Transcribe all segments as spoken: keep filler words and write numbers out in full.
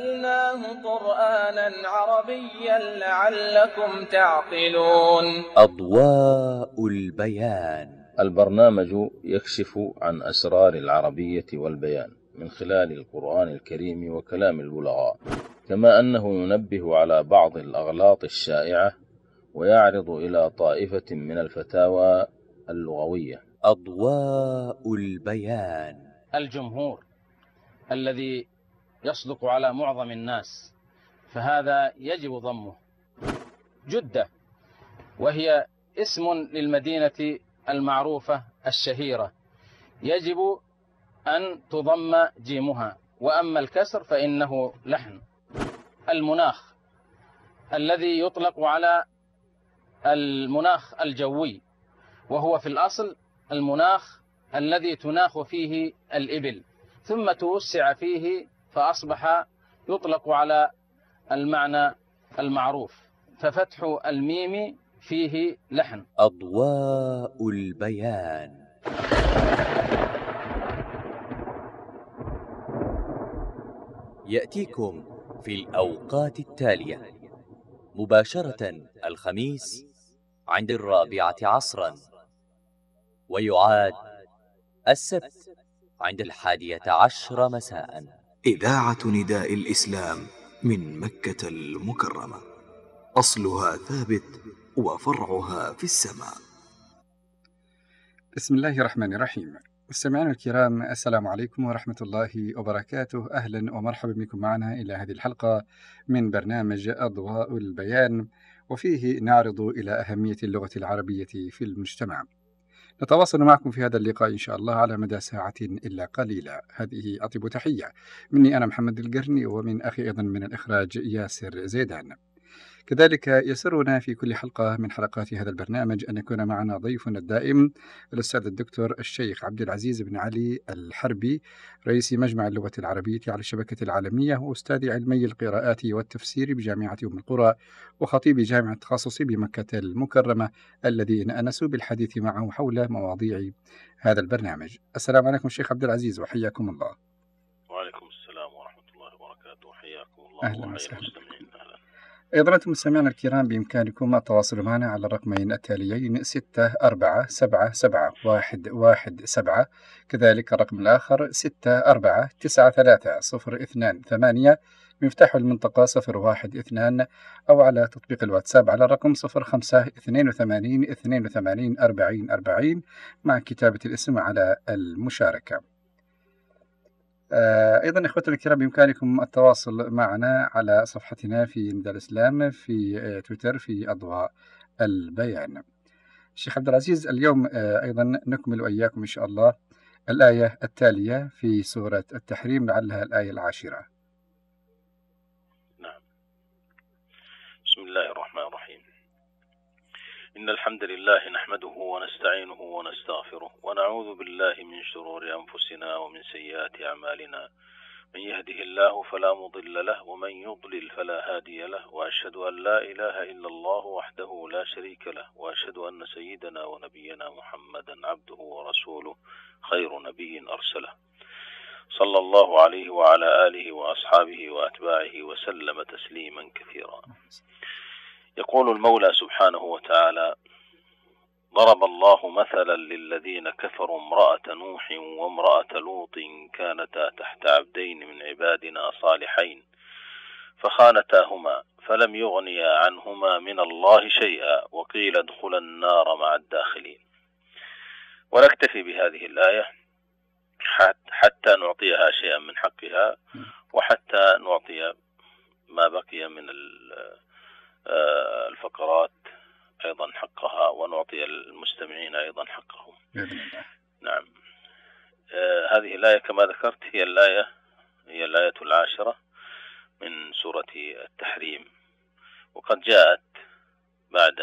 جعلناه قرآنا عربيا لعلكم تعقلون. أضواء البيان، البرنامج يكشف عن أسرار العربية والبيان من خلال القرآن الكريم وكلام البلغاء، كما أنه ينبه على بعض الأغلاط الشائعة ويعرض إلى طائفة من الفتاوى اللغوية. أضواء البيان. الجمهور الذي يصدق على معظم الناس، فهذا يجب ضمه. جدة، وهي اسم للمدينة المعروفة الشهيرة، يجب أن تضم جيمها، وأما الكسر فإنه لحن. المناخ الذي يطلق على المناخ الجوي، وهو في الأصل المناخ الذي تناخ فيه الإبل، ثم توسع فيه فأصبح يطلق على المعنى المعروف، ففتح الميم فيه لحن. أضواء البيان. يأتيكم في الأوقات التالية مباشرة الخميس عند الرابعة عصرا، ويعاد السبت عند الحادية عشر مساء. إذاعة نداء الإسلام من مكة المكرمة، أصلها ثابت وفرعها في السماء. بسم الله الرحمن الرحيم. مستمعينا الكرام، السلام عليكم ورحمة الله وبركاته. أهلا ومرحبا بكم معنا إلى هذه الحلقة من برنامج أضواء البيان، وفيه نعرض إلى أهمية اللغة العربية في المجتمع. نتواصل معكم في هذا اللقاء إن شاء الله على مدى ساعة إلا قليلة. هذه أطيب تحية مني أنا محمد القرني، ومن أخي أيضا من الإخراج ياسر زيدان. كذلك يسرنا في كل حلقة من حلقات هذا البرنامج أن يكون معنا ضيفنا الدائم الأستاذ الدكتور الشيخ عبد العزيز بن علي الحربي، رئيس مجمع اللغة العربية على الشبكة العالمية، وأستاذ علمي القراءات والتفسير بجامعة أم القرى، وخطيب جامعة التخصصي بمكة المكرمة، الذي نأنس بالحديث معه حول مواضيع هذا البرنامج. السلام عليكم الشيخ عبد العزيز، وحياكم الله. وعليكم السلام ورحمة الله وبركاته، حياكم الله. أهلا وسهلا. أيضا أنتم مستمعينا الكرام، بإمكانكم التواصل معنا على الرقمين التاليين ستة أربعة سبعة سبعة واحد واحد سبعة، كذلك الرقم الآخر ستة أربعة تسعة ثلاثة صفر اثنان ثمانية، مفتاح المنطقة صفر واحد اثنان، أو على تطبيق الواتساب على الرقم صفر خمسة اثنين وثمانين اثنين وثمانين أربعين أربعين مع كتابة الاسم على المشاركة. أيضا إخوتنا الكرام، بإمكانكم التواصل معنا على صفحتنا في نداء الإسلام في تويتر في أضواء البيان. الشيخ عبد العزيز، اليوم أيضا نكمل وإياكم إن شاء الله الآية التالية في سورة التحريم، لعلها الآية العاشرة. نعم. بسم الله الرحمن الرحيم. إن الحمد لله نحمده ونستعينه ونستغفره ونعوذ بالله من شرور أنفسنا ومن سيئات أعمالنا، من يهده الله فلا مضل له ومن يضلل فلا هادي له، وأشهد أن لا إله إلا الله وحده لا شريك له، وأشهد أن سيدنا ونبينا محمدا عبده ورسوله خير نبي أرسله، صلى الله عليه وعلى آله وأصحابه وأتباعه وسلم تسليما كثيرا. يقول المولى سبحانه وتعالى: ضرب الله مثلا للذين كفروا امرأة نوح وامرأة لوط كانتا تحت عبدين من عبادنا صالحين فخانتاهما فلم يغنيا عنهما من الله شيئا وقيل ادخلا النار مع الداخلين. ونكتفي بهذه الآية حتى نعطيها شيئا من حقها، وحتى نعطي ما بقي من الفقرات أيضا حقها، ونعطي المستمعين أيضا حقهم بإذن الله. نعم. آه هذه الآية كما ذكرت هي الآية هي الآية العاشرة من سورة التحريم، وقد جاءت بعد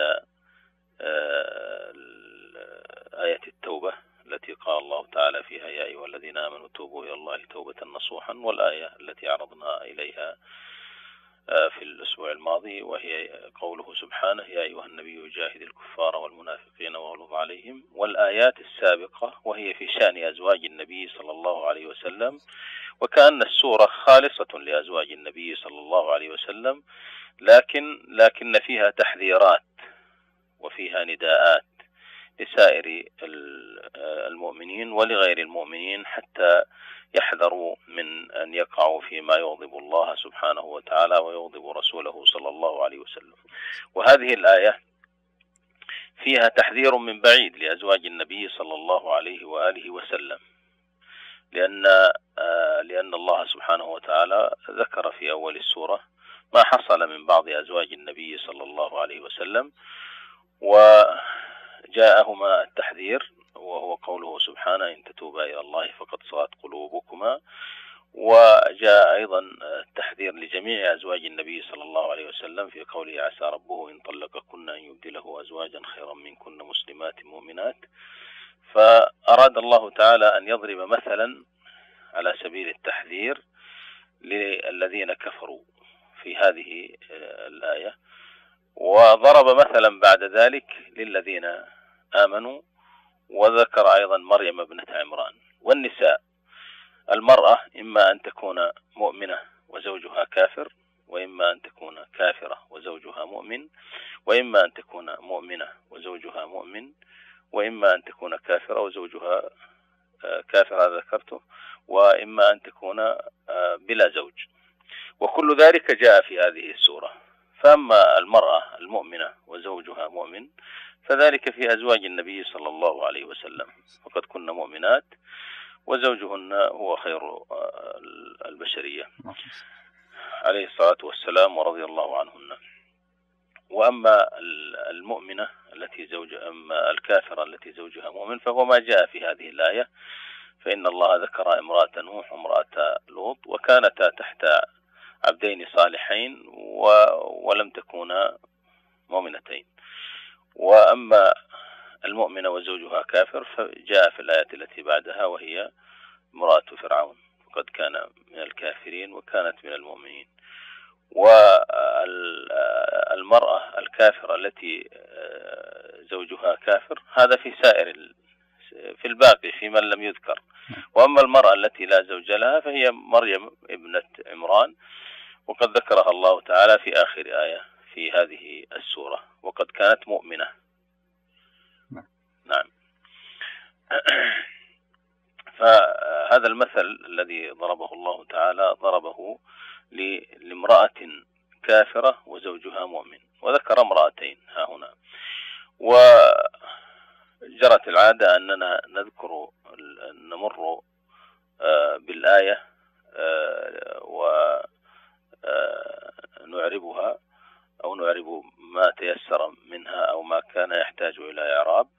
آه آية التوبة التي قال الله تعالى فيها: يا أيها الذين آمنوا توبوا إلى الله توبة نصوحا، والآية التي عرضنا إليها في الأسبوع الماضي، وهي قوله سبحانه: يا أيها النبي جاهد الكفار والمنافقين واغلظ عليهم عليهم، والآيات السابقة وهي في شأن أزواج النبي صلى الله عليه وسلم، وكأن السورة خالصة لأزواج النبي صلى الله عليه وسلم، لكن لكن فيها تحذيرات وفيها نداءات لسائر المؤمنين ولغير المؤمنين حتى يحذروا من أن يقعوا فيما يغضب الله سبحانه وتعالى ويغضب رسوله صلى الله عليه وسلم. وهذه الآية فيها تحذير من بعيد لأزواج النبي صلى الله عليه وآله وسلم، لأن لأن الله سبحانه وتعالى ذكر في أول السورة ما حصل من بعض أزواج النبي صلى الله عليه وسلم، وجاءهما التحذير وهو قوله سبحانه إن تتوبا إلى الله فقد صغت قلوبكما، وجاء أيضا التحذير لجميع أزواج النبي صلى الله عليه وسلم في قوله عسى ربه إن طلقكن أن يبدله أزواجا خيرا منكن مسلمات مؤمنات. فأراد الله تعالى أن يضرب مثلا على سبيل التحذير للذين كفروا في هذه الآية، وضرب مثلا بعد ذلك للذين آمنوا، وذكر أيضا مريم ابنة عمران والنساء. المرأة إما أن تكون مؤمنة وزوجها كافر، وإما أن تكون كافرة وزوجها مؤمن، وإما أن تكون مؤمنة وزوجها مؤمن، وإما أن تكون كافرة وزوجها كافر، هذا ذكرته، وإما أن تكون بلا زوج، وكل ذلك جاء في هذه السورة. فأما المرأة المؤمنة وزوجها مؤمن فذلك في أزواج النبي صلى الله عليه وسلم، فقد كن مؤمنات وزوجهن هو خير البشرية عليه الصلاة والسلام ورضي الله عنهن. وأما المؤمنة التي زوج أما الكافرة التي زوجها مؤمن فهو ما جاء في هذه الآية، فإن الله ذكر امرأة نوح وامرأة لوط وكانتا تحت عبدين صالحين ولم تكونا مؤمنتين. وأما المؤمنة وزوجها كافر فجاء في الآية التي بعدها وهي امرأة فرعون، وقد كان من الكافرين وكانت من المؤمنين. والمرأة الكافرة التي زوجها كافر هذا في سائر في الباقي في من لم يذكر. وأما المرأة التي لا زوج لها فهي مريم ابنة عمران، وقد ذكرها الله تعالى في آخر آية في هذه السورة، وقد كانت مؤمنة. نعم. فهذا المثل الذي ضربه الله تعالى ضربه لامرأة كافرة وزوجها مؤمن، وذكر امرأتين ها هنا. وجرت العادة أننا نذكر نمر بالآية ونعربها أو نعرب ما تيسر منها أو ما كان يحتاج إلى إعراب.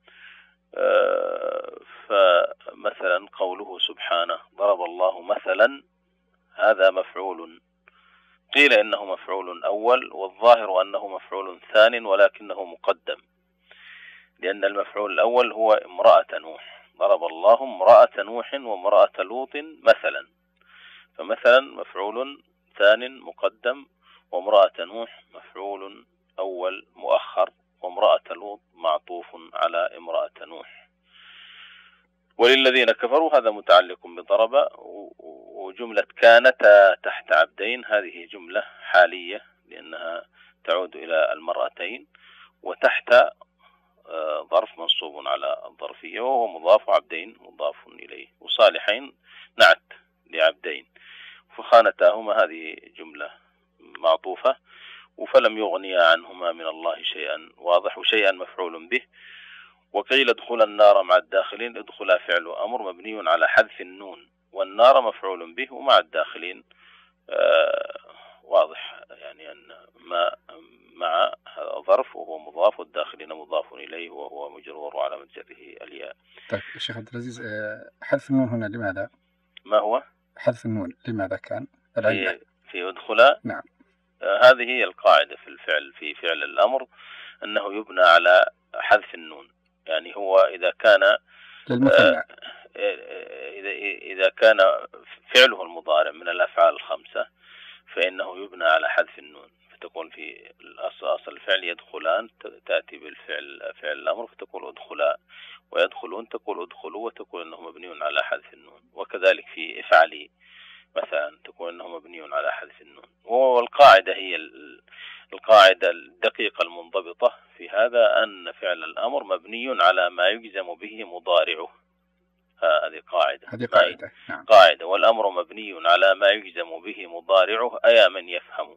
فمثلا قوله سبحانه ضرب الله مثلا، هذا مفعول، قيل إنه مفعول أول، والظاهر أنه مفعول ثان ولكنه مقدم، لأن المفعول الأول هو امرأة نوح، ضرب الله امرأة نوح وامرأة لوط مثلا، فمثلا مفعول ثان مقدم، وامرأة نوح مفعول أول مؤخر، وامرأة لوط معطوف على امرأة نوح. وللذين كفروا هذا متعلق بضرب. وجملة كانتا تحت عبدين هذه جملة حالية لأنها تعود إلى المرأتين، وتحت ظرف منصوب على الظرفية وهو مضاف، عبدين مضاف إليه، وصالحين نعت لعبدين، فخانتاهما هذه جملة معطوفة، فلم يغني عنهما من الله شيئا واضح وشيئا مفعول به. وقيل ادخل النار مع الداخلين، ادخل فعل أمر مبني على حذف النون، والنار مفعول به، ومع الداخلين آه واضح يعني أن ما مع ظرف وهو مضاف، والداخلين مضاف إليه وهو مجرور على مجره الياء. طيب الشيخ عبد العزيز، حذف النون هنا لماذا؟ ما هو حذف النون لماذا كان؟ في, في ادخل. نعم. آه هذه هي القاعدة في الفعل في فعل الأمر أنه يبنى على حذف النون، يعني هو إذا كان للمثنى آه إذا إذا كان فعله المضارع من الأفعال الخمسة فإنه يبنى على حذف النون، فتقول في الأصل أصل الفعل يدخلان تأتي بالفعل فعل الأمر فتقول ادخلا، ويدخلون تقول ادخلوا وتقول أنه مبني على حذف النون. وكذلك في افعلي مثلا تقول أنه مبني على حذف النون. والقاعدة هي القاعدة الدقيقة المنضبطة في هذا أن فعل الأمر مبني على ما يجزم به مضارعه. هذه قاعدة هذه قاعدة نعم. قاعدة والأمر مبني على ما يجزم به مضارعه أي من يفهم.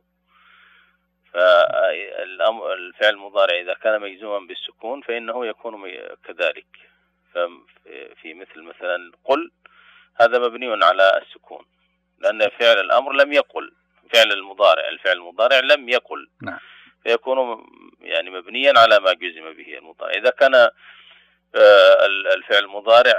فالفعل المضارع إذا كان مجزوما بالسكون فإنه يكون كذلك. في مثل مثلا قل هذا مبني على السكون لأن فعل الأمر لم يقل، فعل المضارع الفعل المضارع لم يقل نعم. فيكون يعني مبنيا على ما جزم به المضارع. إذا كان الفعل المضارع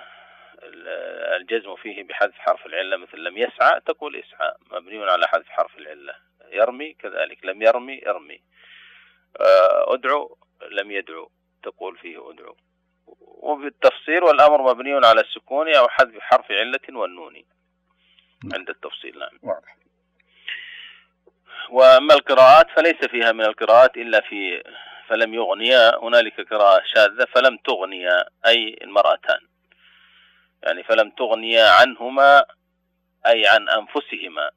الجزم فيه بحذف حرف العلة مثل لم يسعى تقول اسعى مبني على حذف حرف العلة. يرمي كذلك لم يرمي ارمي. ادعو لم يدعو تقول فيه ادعو. وبالتفصيل والأمر مبني على السكون أو حذف حرف علة والنون عند التفصيل. نعم واضح. وأما القراءات فليس فيها من القراءات إلا في فلم يغنيا. هنالك قراءة شاذة فلم تغنيا أي المرأتان، يعني فلم تغنيا عنهما أي عن أنفسهما.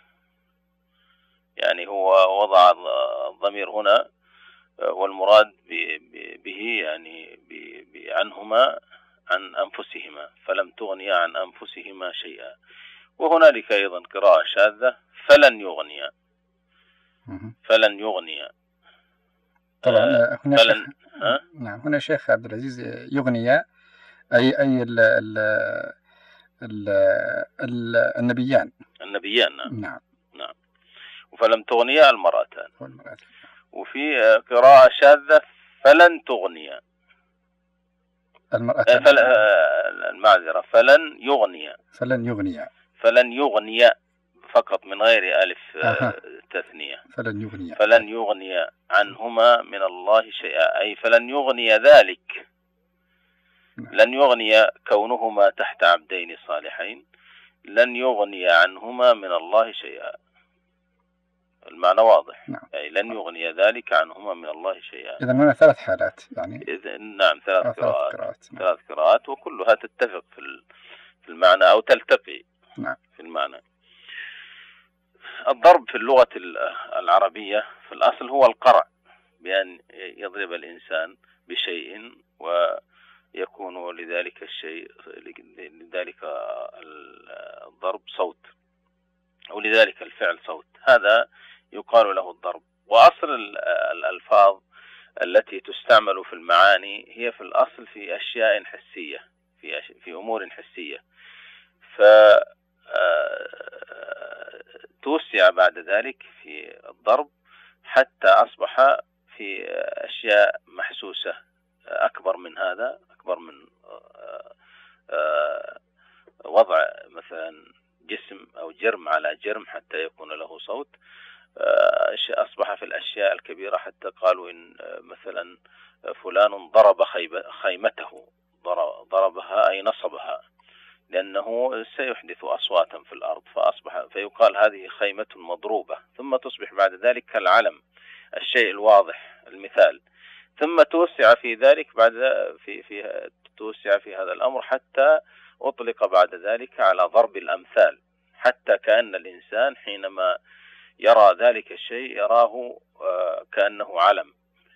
يعني هو وضع الضمير هنا والمراد به يعني عنهما عن أنفسهما، فلم تغنيا عن أنفسهما شيئا. وهنالك أيضا قراءة شاذة فلن يغنيا فلن يغنيا. طبعا هنا فلن شيخ نعم هنا شيخ عبد العزيز يغنيا أي أي ال ال ال ال النبيان النبيان نعم. نعم نعم. وفلم تغنيا المرأتان. والمرأتان. وفي قراءة شاذة فلن تغنيا المرأتان. فل... المعذرة فلن يغنيا فلن يغنيا فلن يغنيا فقط من غير ألف أها. تثنية. فلن يغنيا فلن يغني عنهما من الله شيئا أي فلن يغني ذلك. لن يغني كونهما تحت عبدين صالحين، لن يغني عنهما من الله شيئا. المعنى واضح. نعم. أي لن يغني ذلك عنهما من الله شيئا. إذن هنا ثلاث حالات يعني. نعم ثلاث آه قراءات. قراءات. نعم. ثلاث قراءات وكلها تتفق في في المعنى أو تلتقي نعم. في المعنى. الضرب في اللغة العربية في الأصل هو القرع، بأن يضرب الإنسان بشيء ويكون لذلك الشيء لذلك الضرب صوت أو لذلك الفعل صوت، هذا يقال له الضرب. وأصل الألفاظ التي تستعمل في المعاني هي في الأصل في أشياء حسية في أش... في أمور حسية، ف توسع بعد ذلك في الضرب حتى أصبح في أشياء محسوسة أكبر من هذا، أكبر من وضع مثلا جسم أو جرم على جرم حتى يكون له صوت. أصبح في الأشياء الكبيرة حتى قالوا إن مثلا فلان ضرب خيمته، ضربها أي نصبها، لأنه سيحدث أصواتا في الأرض، فأصبح فيقال هذه خيمة مضروبة، ثم تصبح بعد ذلك كالعلم، الشيء الواضح المثال، ثم توسع في ذلك بعد في في توسع في هذا الأمر حتى أطلق بعد ذلك على ضرب الأمثال، حتى كأن الإنسان حينما يرى ذلك الشيء يراه كأنه علم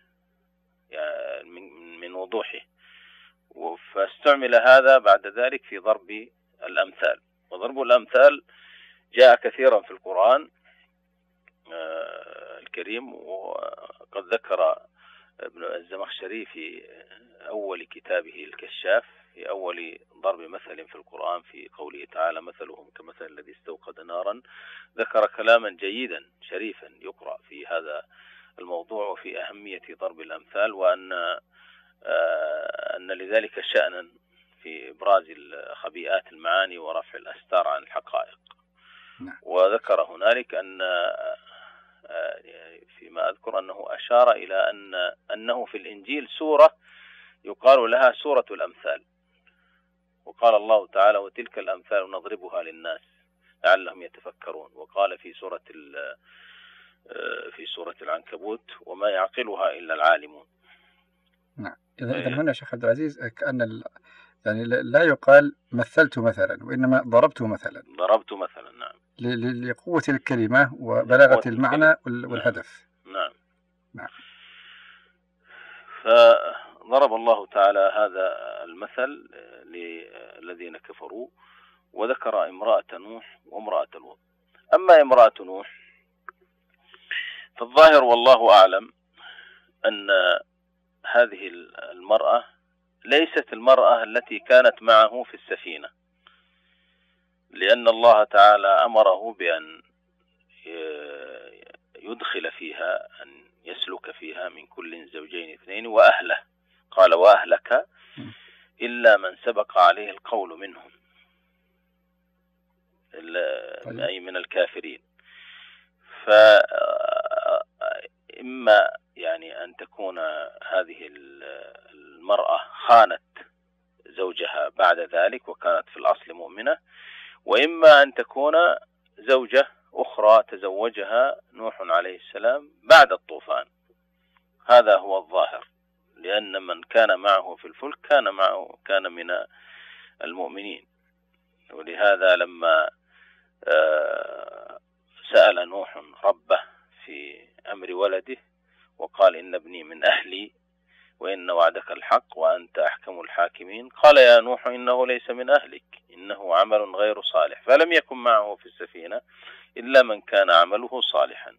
من وضوحه. فاستعمل هذا بعد ذلك في ضرب الأمثال. وضرب الأمثال جاء كثيرا في القرآن الكريم، وقد ذكر ابن الزمخشري في أول كتابه الكشاف في أول ضرب مثل في القرآن في قوله تعالى مثلهم كمثل الذي استوقد نارا، ذكر كلاما جيدا شريفا يقرأ في هذا الموضوع وفي أهمية ضرب الأمثال، وأن أن لذلك شأنا في إبراز خبيئات المعاني ورفع الأستار عن الحقائق. وذكر هنالك أن فيما أذكر أنه أشار إلى أن أنه في الإنجيل سورة يقال لها سورة الأمثال، وقال الله تعالى وتلك الأمثال نضربها للناس لعلهم يتفكرون. وقال في سورة في سورة العنكبوت: وما يعقلها إلا العالمون. نعم. إذا إذا هنا شيخ عبد العزيز كأن ال... يعني لا يقال مثلت مثلا، وإنما ضربت مثلا. ضربت مثلا، نعم. ل... لقوة الكلمة وبلاغة المعنى وال... والهدف. نعم. نعم. فضرب الله تعالى هذا المثل للذين كفروا، وذكر امرأة نوح وامرأة لوط. أما امرأة نوح فالظاهر والله أعلم أن هذه المرأة ليست المرأة التي كانت معه في السفينة، لأن الله تعالى أمره بأن يدخل فيها، أن يسلك فيها من كل زوجين اثنين وأهله. قال: وأهلك إلا من سبق عليه القول منهم، أي من الكافرين. فإما يعني أن تكون هذه المرأة خانت زوجها بعد ذلك وكانت في الأصل مؤمنة، وإما أن تكون زوجة أخرى تزوجها نوح عليه السلام بعد الطوفان. هذا هو الظاهر، لأن من كان معه في الفلك كان معه كان من المؤمنين. ولهذا لما سأل نوح ربه في أمر ولده وقال: إن ابني من أهلي وإن وعدك الحق وأنت أحكم الحاكمين، قال: يا نوح إنه ليس من أهلك، إنه عمل غير صالح. فلم يكن معه في السفينة إلا من كان عمله صالحا.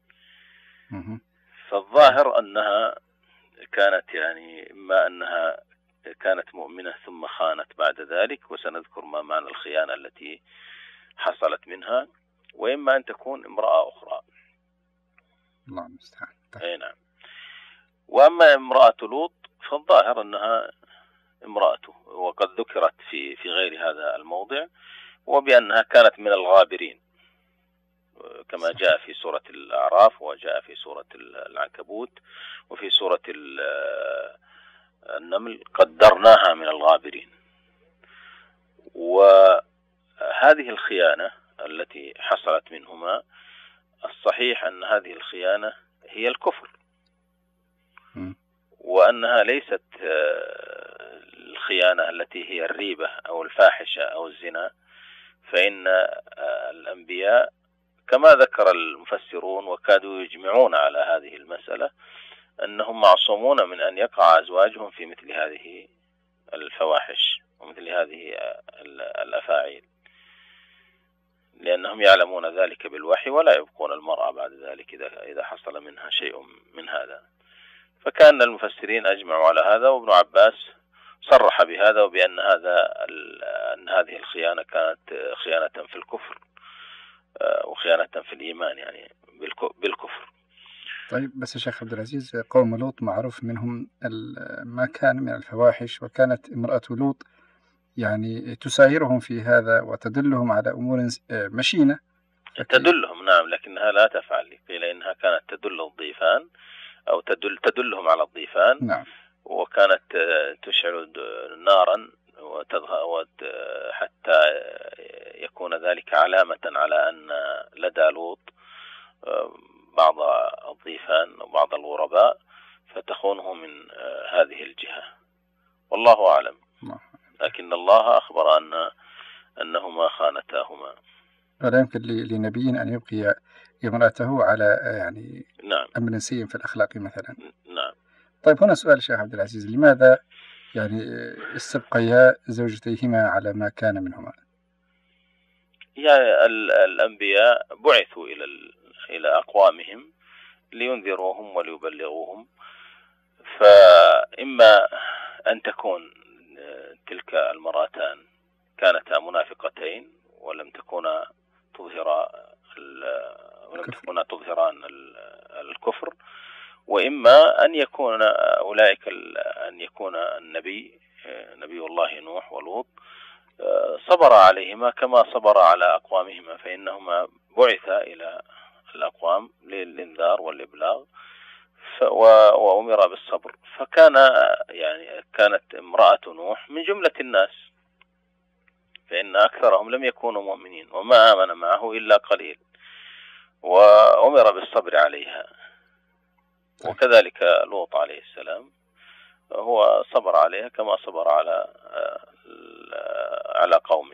فالظاهر أنها كانت يعني إما أنها كانت مؤمنة ثم خانت بعد ذلك، وسنذكر ما معنى الخيانة التي حصلت منها، وإما أن تكون امرأة أخرى. الله المستعان. أي نعم. وأما امرأة لوط فالظاهر أنها امرأته، وقد ذكرت في في غير هذا الموضع، وبأنها كانت من الغابرين كما جاء في سورة الأعراف، وجاء في سورة العنكبوت، وفي سورة النمل: قدرناها من الغابرين. وهذه الخيانة التي حصلت منهما الصحيح أن هذه الخيانة هي الكفر، وأنها ليست الخيانة التي هي الريبة أو الفاحشة أو الزنا. فإن الأنبياء كما ذكر المفسرون وكادوا يجمعون على هذه المسألة أنهم معصومون من أن يقع أزواجهم في مثل هذه الفواحش ومثل هذه الأفاعيل، لأنهم يعلمون ذلك بالوحي ولا يبقون المرأة بعد ذلك إذا إذا حصل منها شيء من هذا. فكان المفسرين أجمعوا على هذا، وابن عباس صرح بهذا وبأن هذا أن هذه الخيانة كانت خيانة في الكفر وخيانة في الإيمان، يعني بالكفر. طيب بس يا شيخ عبد العزيز، قوم لوط معروف منهم ما كان من الفواحش، وكانت امرأة لوط يعني تسايرهم في هذا وتدلهم على أمور مشينة. تدلهم، نعم، لكنها لا تفعل، قيل إنها كانت تدل الضيفان أو تدل تدلهم على الضيفان. نعم. وكانت تشعل نارا حتى يكون ذلك علامة على أن لدى لوط بعض الضيفان وبعض الغرباء، فتخونه من هذه الجهة، والله أعلم. لكن الله أخبر أن أنهما خانتاهما. ولا يمكن لنبي أن يبقي امرأته على يعني نعم. أمر سيء في الأخلاق مثلا. نعم. طيب هنا سؤال الشيخ عبد العزيز، لماذا يعني استبقيا زوجتيهما على ما كان منهما؟ يعني الأنبياء بعثوا إلى إلى أقوامهم لينذروهم وليبلغوهم، فإما أن تكون تلك المرأتان كانتا منافقتين ولم تكونا تظهرا ولم تكونا تظهران الكفر، وإما أن يكون أولئك أن يكون النبي نبي الله نوح ولوط صبر عليهما كما صبر على أقوامهما، فإنهما بعثا إلى الأقوام للإنذار والإبلاغ وأمر بالصبر. فكان يعني كانت امرأة نوح من جملة الناس، فإن أكثرهم لم يكونوا مؤمنين وما آمن معه إلا قليل. وأمر بالصبر عليها. وكذلك لوط عليه السلام هو صبر عليها كما صبر على على قومه.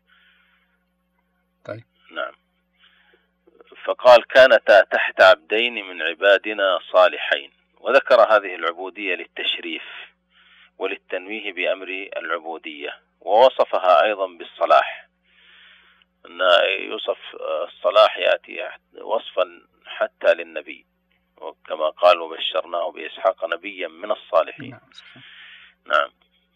طيب. نعم. فقال كانتا تحت عبدين من عبادنا صالحين، وذكر هذه العبودية للتشريف وللتنويه بأمر العبودية، ووصفها أيضا بالصلاح، أن يوصف الصلاح يأتي وصفا حتى للنبي، وكما قال وبشرناه بإسحاق نبيا من الصالحين. نعم.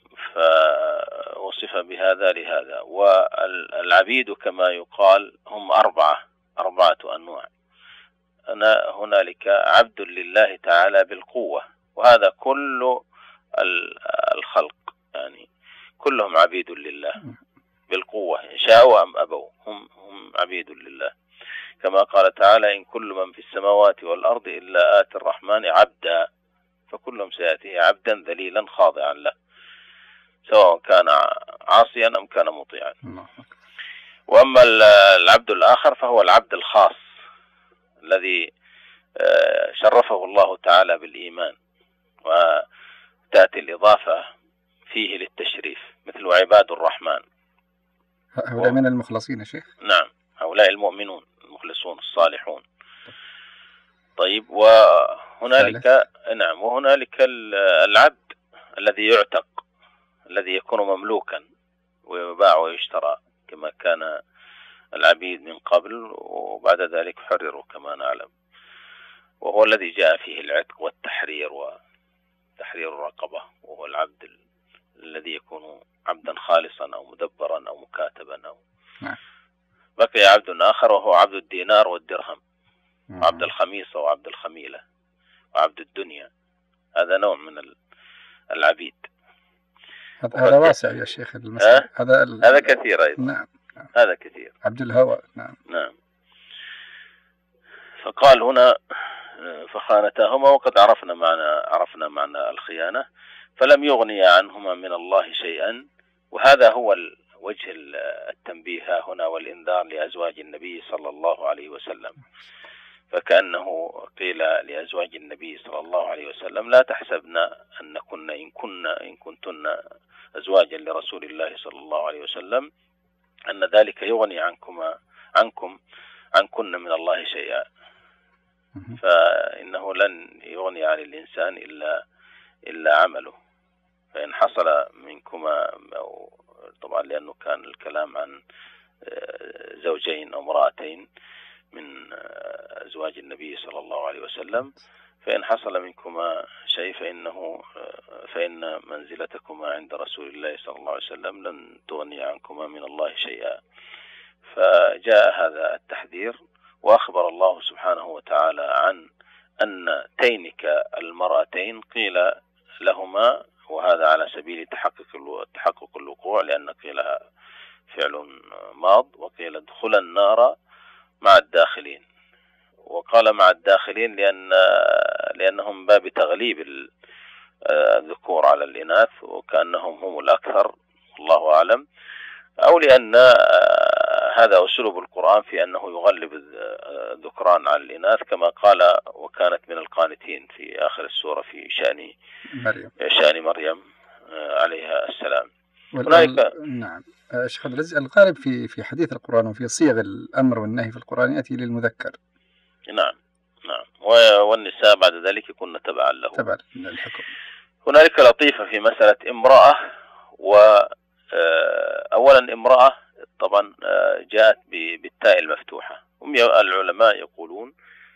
فوصف بهذا لهذا. والعبيد كما يقال هم أربعة أربعة أنواع. أنا هنالك عبد لله تعالى بالقوة، وهذا كل الخلق يعني كلهم عبيد لله بالقوة، إن شاءوا أم أبوا هم هم عبيد لله، كما قال تعالى إن كل من في السماوات والأرض إلا آتي الرحمن عبدا، فكلهم سيأتيه عبدا ذليلا خاضعا له، سواء كان عاصيا أم كان مطيعا. وأما العبد الآخر فهو العبد الخاص الذي شرفه الله تعالى بالإيمان، وتأتي الإضافة فيه للتشريف، مثل عباد الرحمن. هؤلاء من المخلصين يا شيخ؟ نعم، هؤلاء المؤمنون المخلصون الصالحون. طيب. وهنالك نعم وهنالك العبد الذي يعتق، الذي يكون مملوكا ويباع ويشترى كما كان العبيد من قبل، وبعد ذلك حرروا كما نعلم، وهو الذي جاء فيه العتق والتحرير وتحرير الرقبة، وهو العبد الذي يكون عبدا خالصا أو مدبرا أو مكاتبا أو نعم. بقي عبد آخر وهو عبد الدينار والدرهم، وعبد الخميصة وعبد الخميلة وعبد الدنيا، هذا نوع من العبيد. هذا واسع يا شيخ المسألة. أه؟ هذا ال... هذا كثير أيضا. نعم. هذا كثير. عبد الهوى. نعم. نعم. فقال هنا فخانتاهما، وقد عرفنا معنى عرفنا معنى الخيانة، فلم يغني عنهما من الله شيئا. وهذا هو وجه التنبيه هنا والإنذار لأزواج النبي صلى الله عليه وسلم، فكأنه قيل لأزواج النبي صلى الله عليه وسلم لا تحسبن أن كن إن كن إن كنتن أزواجا لرسول الله صلى الله عليه وسلم أن ذلك يغني عنكما عنكم عنكن من الله شيئا، فإنه لن يغني عن الإنسان إلا إلا عمله. فإن حصل منكما، طبعا لأنه كان الكلام عن زوجين أو امرأتين من أزواج النبي صلى الله عليه وسلم، فإن حصل منكما شيء فإنه فإن منزلتكما عند رسول الله صلى الله عليه وسلم لن تغني عنكما من الله شيئا. فجاء هذا التحذير، وأخبر الله سبحانه وتعالى عن أن تينك المرأتين قيل لهما، وهذا على سبيل تحقق تحقق الوقوع، لأن قيل فعل ماض، وقيل ادخل النار مع الداخلين، وقال مع الداخلين لأن لأنهم باب تغليب الذكور على الإناث، وكأنهم هم الأكثر، الله أعلم، أو لأن هذا أسلوب القرآن في أنه يغلب الذكران على الإناث، كما قال وكانت من القانتين في آخر السورة في شأن مريم شأن مريم عليها السلام. هنالك نعم شيخ عبد العزيز، الغالب في في حديث القرآن وفي صيغ الأمر والنهي في القرآن يأتي للمذكر. نعم نعم، والنساء بعد ذلك يكون تبعا له تبعا للحكم. هنالك لطيفة في مسألة امرأة، و أولا امرأة طبعا جاءت بالتاء المفتوحة. هم العلماء يقولون،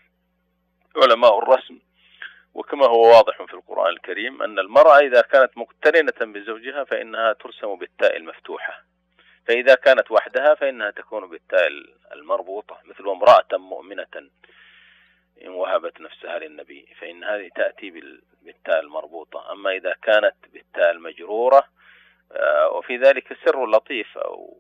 علماء الرسم، وكما هو واضح في القرآن الكريم، أن المرأة إذا كانت مقترنة بزوجها فإنها ترسم بالتاء المفتوحة، فإذا كانت وحدها فإنها تكون بالتاء المربوطة، مثل امرأة مؤمنة إن وهبت نفسها للنبي، فإن هذه تأتي بالتاء المربوطة. أما إذا كانت بالتاء المجرورة، وفي ذلك سر لطيف، أو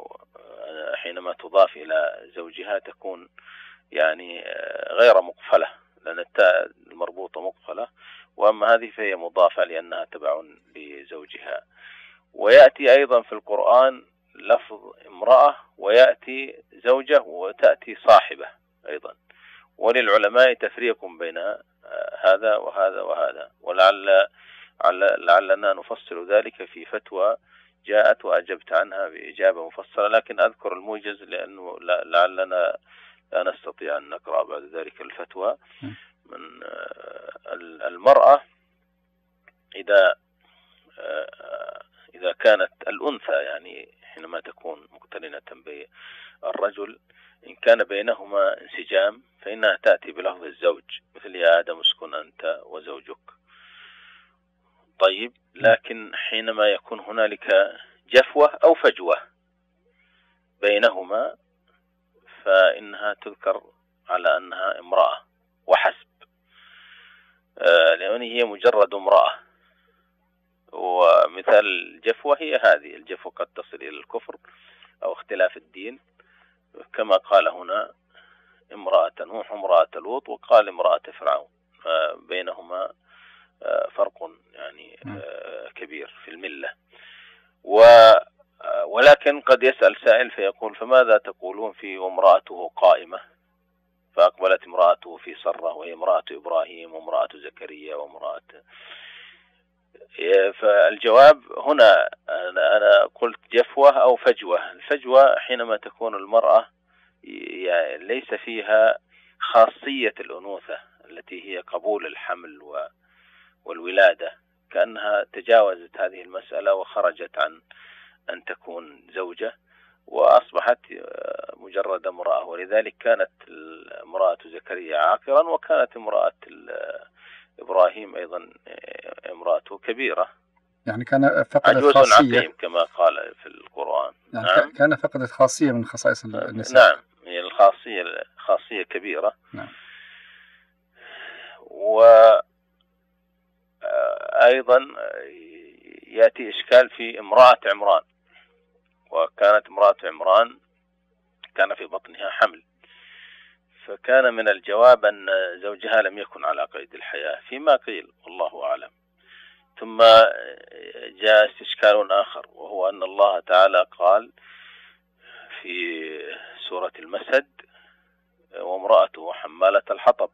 حينما تضاف إلى زوجها تكون يعني غير مقفلة، لأن التاء المربوطة مقفلة، وأما هذه فهي مضافة لأنها تبع لزوجها. ويأتي أيضا في القرآن لفظ امرأة، ويأتي زوجة، وتأتي صاحبة، أيضا. وللعلماء تفريق بين هذا وهذا وهذا، ولعل لعلنا نفصل ذلك في فتوى جاءت وأجبت عنها بإجابة مفصلة، لكن أذكر الموجز لأنه لعلنا لا نستطيع أن نقرأ بعد ذلك الفتوى. من المرأة إذا إذا كانت الأنثى يعني حينما تكون مقترنة بالرجل إن كان بينهما انسجام فإنها تأتي بلفظ الزوج، مثل يا آدم اسكن أنت وزوجك. طيب، لكن حينما يكون هنالك جفوة أو فجوة بينهما فإنها تذكر على أنها امرأة وحسب، لأن هي مجرد امرأة. ومثال الجفوة هي هذه الجفوة قد تصل إلى الكفر أو اختلاف الدين، كما قال هنا امرأة نوح امرأة لوط، وقال امرأة فرعون، بينهما فرق يعني كبير في الملة. ولكن قد يسأل سائل فيقول فماذا تقولون في وامرأته قائمة؟ فأقبلت امرأته في صرة، وهي امرأة إبراهيم وامرأة زكريا وامرأة. فالجواب هنا أنا قلت جفوة أو فجوة. الفجوة حينما تكون المرأة يعني ليس فيها خاصية الأنوثة التي هي قبول الحمل والولادة، كأنها تجاوزت هذه المسألة وخرجت عن أن تكون زوجة وأصبحت مجرد امرأة. ولذلك كانت امرأة زكريا عاقرا، وكانت امرأة إبراهيم أيضا امرأته كبيرة، يعني كان فقدت عجوز خاصية عقيم كما قال في القرآن. يعني نعم. كان فقدت خاصية من خصائص النساء. نعم، هي الخاصية خاصية كبيرة. نعم. وأيضا يأتي إشكال في امرأة عمران، وكانت امرأة عمران كان في بطنها حمل، فكان من الجواب أن زوجها لم يكن على قيد الحياة فيما قيل، والله أعلم. ثم جاء استشكال آخر، وهو أن الله تعالى قال في سورة المسد وامرأته حمالة الحطب،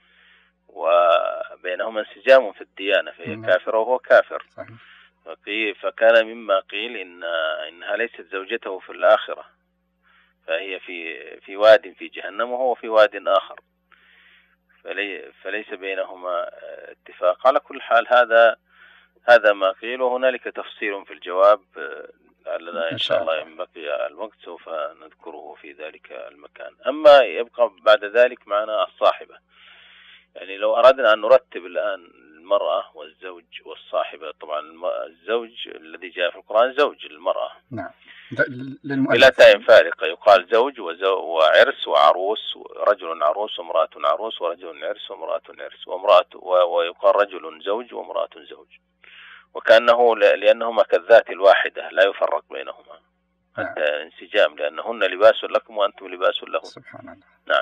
وبينهما انسجام في الديانة، فهي كافرة وهو كافر. فكان مما قيل إن إنها ليست زوجته في الآخرة، فهي في في واد في جهنم وهو في واد آخر، فلي فليس بينهما اتفاق. على كل حال هذا هذا ما قيل، وهنالك تفصيل في الجواب لنا إن شاء الله إن بقي الوقت سوف نذكره في ذلك المكان. أما يبقى بعد ذلك معنا الصاحبة. يعني لو أردنا أن نرتب الآن المرأة والزوج والصاحبة، طبعا الزوج الذي جاء في القرآن زوج المرأة، نعم، بلا تاء فارقة، يقال زوج وعرس وعروس، رجل عروس وامرأة عروس، ورجل عرس وامرأة عرس، وامرأة ويقال رجل زوج وامرأة زوج، وكأنه لأنهما كالذات الواحدة لا يفرق بينهما حتى نعم. انسجام، لأنهن لباس لكم وأنتم لباس لهم. سبحان الله. نعم.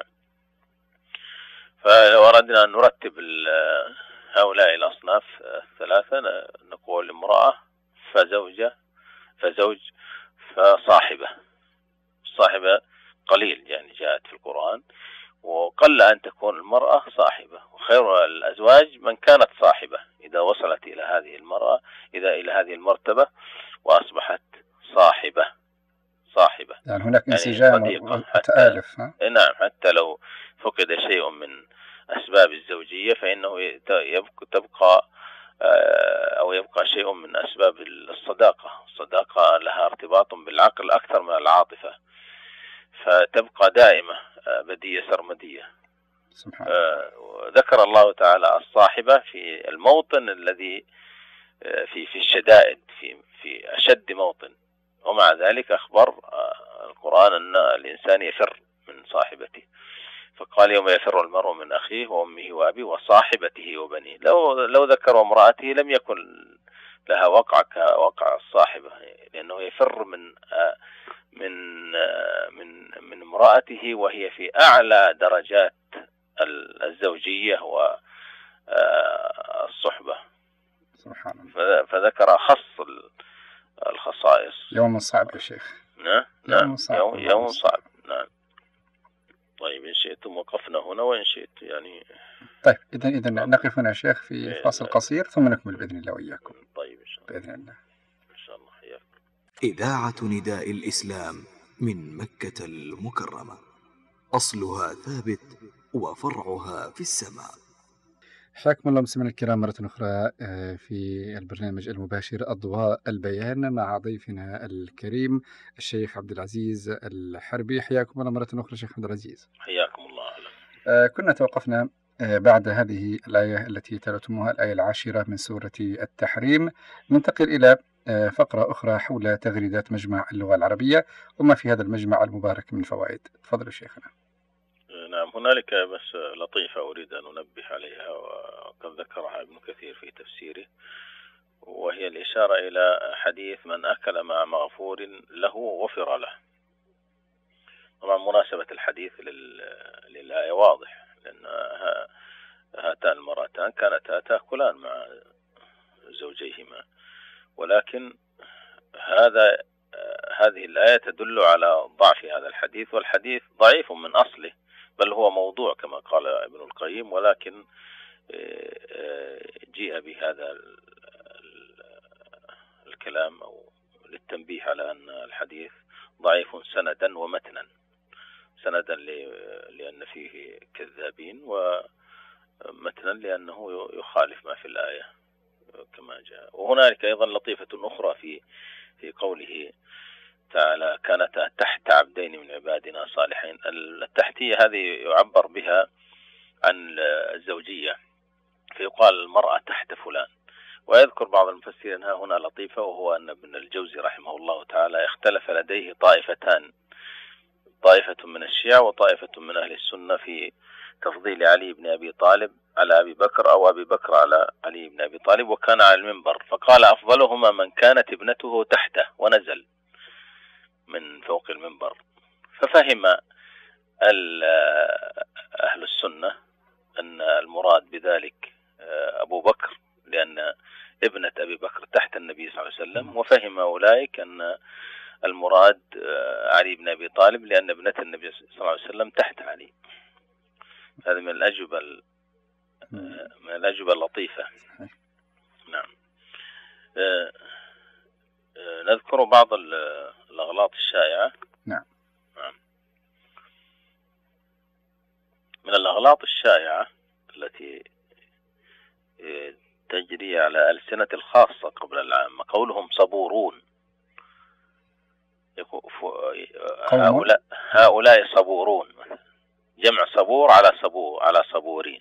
فلو أردنا أن نرتب هؤلاء الأصناف الثلاثة نقول امرأة فزوجة فزوج فصاحبة. الصاحبة قليل يعني جاءت في القرآن، وقل أن تكون المرأة صاحبة، وخير الأزواج من كانت صاحبة إذا وصلت إلى هذه المرأة إذا إلى هذه المرتبة وأصبحت صاحبة صاحبة يعني هناك انسجام يعني وتآلف. نعم، حتى لو فقد شيء من أسباب الزوجية فإنه يبقى تبقى أو يبقى شيء من أسباب الصداقة. الصداقة لها ارتباط بالعقل أكثر من العاطفة، فتبقى دائمة بدية سرمدية. سبحان الله. ذكر الله تعالى الصاحبة في الموطن الذي في في الشدائد، في في أشد موطن، ومع ذلك أخبر القرآن أن الإنسان يفر من صاحبته، فقال يوم يفر المرء من أخيه وأمه وأبيه وصاحبته وبنيه. لو لو ذكر امرأته لم يكن لها وقع كوقع الصاحبة، لأنه يفر من من من من امرأته وهي في أعلى درجات الزوجية والصحبة. سبحان الله. فذكر خص الخصائص. يوم صعب يا شيخ. نعم، يوم صعب. يوم, يوم صعب. نعم. طيب إن شئتم إذا إذا نقف هنا يا شيخ في فاصل قصير ثم نكمل بإذن الله وإياكم. طيب إن شاء الله. بإذن الله. إن شاء الله حياك. إذاعة نداء الإسلام من مكة المكرمة، أصلها ثابت وفرعها في السماء. حياكم الله مستمعينا الكرام مرة أخرى في البرنامج المباشر أضواء البيان مع ضيفنا الكريم الشيخ عبد العزيز الحربي. حياكم الله مرة أخرى شيخ عبد العزيز. حياكم الله. أهلا. كنا توقفنا بعد هذه الآية التي تلتمها الآية العاشرة من سورة التحريم. ننتقل إلى فقرة أخرى حول تغريدات مجمع اللغة العربية وما في هذا المجمع المبارك من فوائد. تفضل شيخنا. نعم، هنالك بس لطيفة أريد أن أنبه عليها وقد ذكرها ابن كثير في تفسيره، وهي الإشارة إلى حديث من أكل مع مغفور له غفر له. طبعا مناسبة الحديث للآية واضح، لأن هاتان المرأتان كانتا تأكلان مع زوجيهما، ولكن هذا هذه الآية تدل على ضعف هذا الحديث، والحديث ضعيف من أصله، بل هو موضوع كما قال ابن القيم، ولكن جيء بهذا الكلام أو للتنبيه على أن الحديث ضعيف سندا ومتنا. سندا لأن فيه كذابين، ومتنا لأنه يخالف ما في الآية كما جاء. وهنالك أيضا لطيفة أخرى في في قوله تعالى كانتا تحت عبدين من عبادنا صالحين. التحتية هذه يعبر بها عن الزوجية، فيقال المرأة تحت فلان. ويذكر بعض المفسرين ها هنا لطيفة، وهو أن ابن الجوزي رحمه الله تعالى اختلف لديه طائفتان، طائفة من الشيعة وطائفة من أهل السنة، في تفضيل علي بن أبي طالب على أبي بكر أو أبي بكر على علي بن أبي طالب، وكان على المنبر، فقال أفضلهما من كانت ابنته تحته، ونزل من فوق المنبر. ففهم أهل السنة أن المراد بذلك أبو بكر، لأن ابنة أبي بكر تحت النبي صلى الله عليه وسلم، وفهم أولئك أن المراد علي بن أبي طالب لأن ابنة النبي صلى الله عليه وسلم تحت علي. هذه من الأجوبة من الأجوبة اللطيفة. نعم. نذكر بعض الأغلاط الشائعة. نعم. نعم. من الأغلاط الشائعة التي تجري على ألسنة الخاصة قبل العامة قولهم صبورون. هؤلاء هؤلاء صبورون، جمع صبور على صبور على صبورين.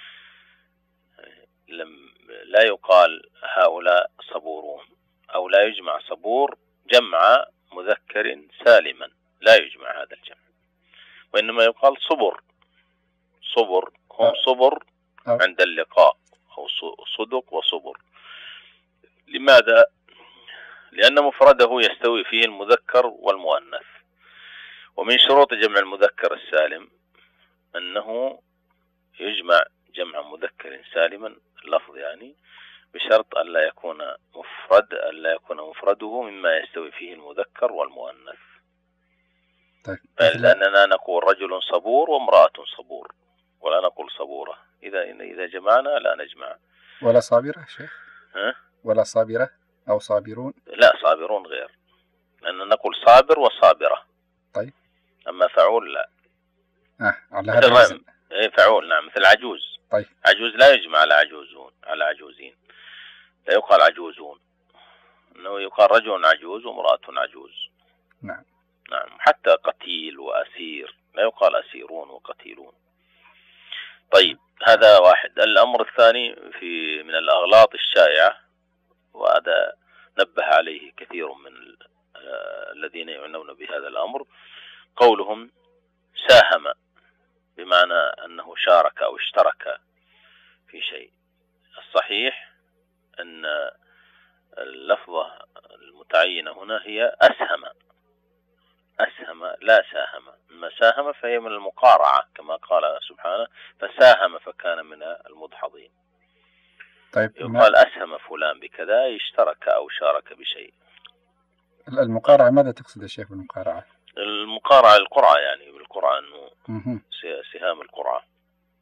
لم لا يقال هؤلاء صبورون، أو لا يجمع صبور جمع مذكر سالما، لا يجمع هذا الجمع، وإنما يقال صبر. صبر هم صبر عند اللقاء، أو صدق وصبر. لماذا؟ لأن مفرده يستوي فيه المذكر والمؤنث، ومن شروط جمع المذكر السالم أنه يجمع جمع مذكر سالما اللفظ، يعني بشرط أن لا يكون مفرد أن لا يكون مفرده مما يستوي فيه المذكر والمؤنث. طيب. لأننا نقول رجل صبور وامرأة صبور، ولا نقول صبورة. إذا إذا جمعنا لا نجمع. ولا صابرة شيخ؟ ها؟ ولا صابرة أو صابرون؟ لا، صابرون غير، لأننا نقول صابر وصابرة. طيب. أما فعول لا. آه على هذا الوزن. إيه فعول، نعم، مثل عجوز. طيب. عجوز لا يجمع على عجوزون على عجوزين، لا يقال عجوزون، إنه يقال رجل عجوز وامرأة عجوز. نعم. نعم. حتى قتيل وأسير لا يقال أسيرون وقتيلون. طيب، هذا واحد. الأمر الثاني في من الأغلاط الشائعة، وهذا نبه عليه كثير من الذين يعنون بهذا الأمر، قولهم ساهم، بمعنى أنه شارك أو اشترك في شيء. الصحيح أن اللفظة المتعينة هنا هي أسهم. أسهم لا ساهم. أما ساهم فهي من المقارعة، كما قال سبحانه فساهم فكان من المدحضين. طيب. يقال أسهم فلان بكذا، اشترك أو شارك بشيء. المقارعة ماذا تقصد يا شيخ بالمقارعة؟ المقارعة القرعة، يعني بالقرعة أنه سهام القرعة.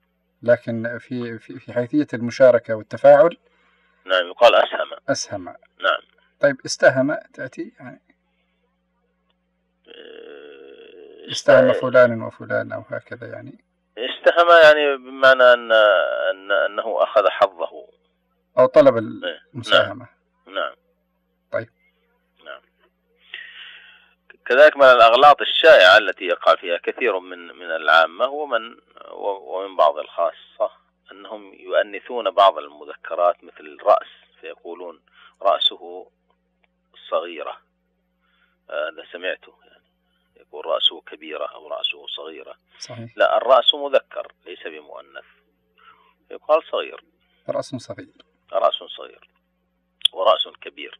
لكن في في في حيثية المشاركة والتفاعل نعم يقال أسهم. أسهم. نعم. طيب استهم تأتي يعني استهم فلان وفلان أو هكذا يعني. استهم يعني بمعنى أن أن أنه أخذ حظه أو طلب المساهمة. نعم. نعم. طيب. نعم. كذلك من الأغلاط الشائعة التي يقع فيها كثير من من العامة ومن ومن بعض الخاصة أنهم يؤنثون بعض المذكرات مثل الرأس، فيقولون رأسه صغيرة. هذا سمعته يعني يقول رأسه كبيرة أو رأسه صغيرة. صحيح. لا، الرأس مذكر ليس بمؤنث، يقال صغير. رأس صغير. رأس صغير ورأس كبير.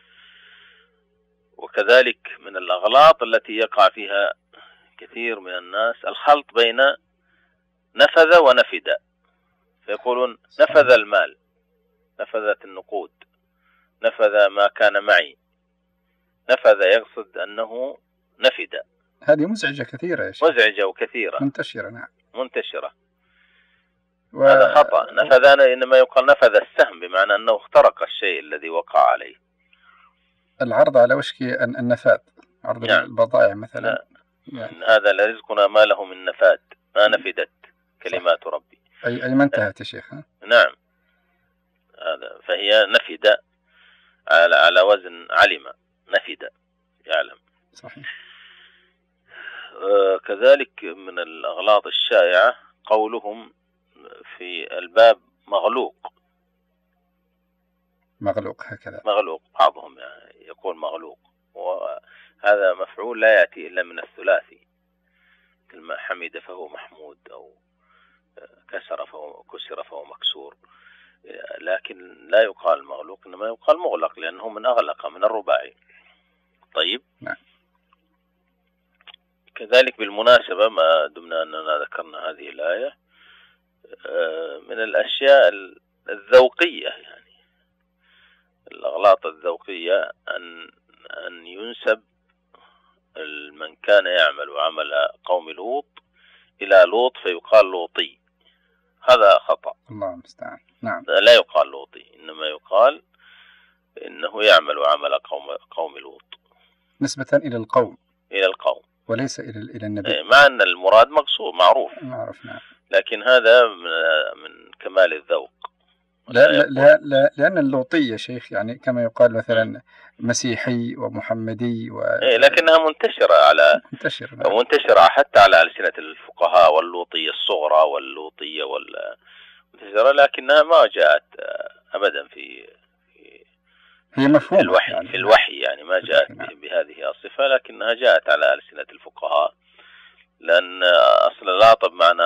وكذلك من الأغلاط التي يقع فيها كثير من الناس الخلط بين نفذ ونفد، فيقولون نفذ المال، نفذت النقود، نفذ ما كان معي. نفذ يقصد أنه نفد. هذه مزعجة كثيرة يا شيخ. مزعجة وكثيرة. منتشرة. نعم. منتشرة. و... هذا خطأ. نفذ إنما يقال نفذ السهم، بمعنى أنه اخترق الشيء الذي وقع عليه. العرض على وشك النفاذ، عرض يعني. البضائع مثلا. يعني. هذا لرزقنا ما له من نفاد، ما نفدت كلمات صح. ربي. أي أي ما انتهت يا شيخ. ها؟ نعم. هذا فهي نفد على على وزن علم، نفد يعلم. صحيح. آه كذلك من الأغلاط الشائعة قولهم في الباب مغلوق. مغلوق هكذا. مغلوق، بعضهم يعني يقول مغلوق، وهذا مفعول لا يأتي إلا من الثلاثي، مثل ما حمد فهو محمود، أو كسر فهو كسر فهو مكسور. لكن لا يقال مغلوق، إنما يقال مغلق، لأنه من أغلق، من الرباعي. طيب. نعم. كذلك بالمناسبة ما دمنا أننا ذكرنا هذه الآية، من الأشياء الذوقية يعني الأغلاط الذوقية أن أن ينسب من كان يعمل عمل قوم لوط إلى لوط فيقال لوطي. هذا خطأ. الله المستعان. نعم. لا يقال لوطي، إنما يقال إنه يعمل عمل قوم قوم لوط، نسبة إلى القوم. إلى القوم وليس إلى إلى النبي. مع أن المراد مقصود معروف. معروف. نعم. لكن هذا من كمال الذوق. لا لا, لا لا لأن اللوطي يا شيخ يعني كما يقال مثلا مسيحي ومحمدي و... إيه، لكنها منتشرة على منتشرة. نعم. منتشرة حتى على ألسنة الفقهاء، واللوطية الصغرى واللوطية وال منتشرة، لكنها ما جاءت أبدا في في هي مفهومة في الوحي يعني. في الوحي يعني ما جاءت نعم. بهذه الصفة، لكنها جاءت على ألسنة الفقهاء، لأن أصل اللاطب معنى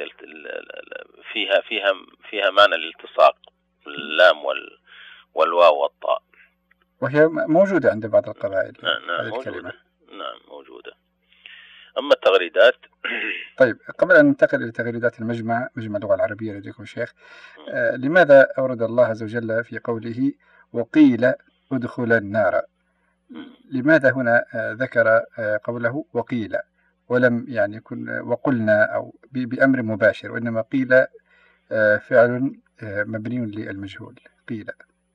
فيها فيها فيها معنى الالتصاق، اللام وال والواو والطاء، وهي موجودة عند بعض القبائل. نعم. نعم هذه موجودة. الكلمة. نعم موجودة. أما التغريدات. طيب قبل أن ننتقل إلى تغريدات المجمع، مجمع اللغة العربية لديكم شيخ، آه لماذا أورد الله عز وجل في قوله وقيل ادخل النار؟ لماذا هنا آه ذكر آه قوله وقيل ولم يعني يكون وقلنا أو بأمر مباشر، وإنما قيل آه فعل آه مبني للمجهول؟ قيل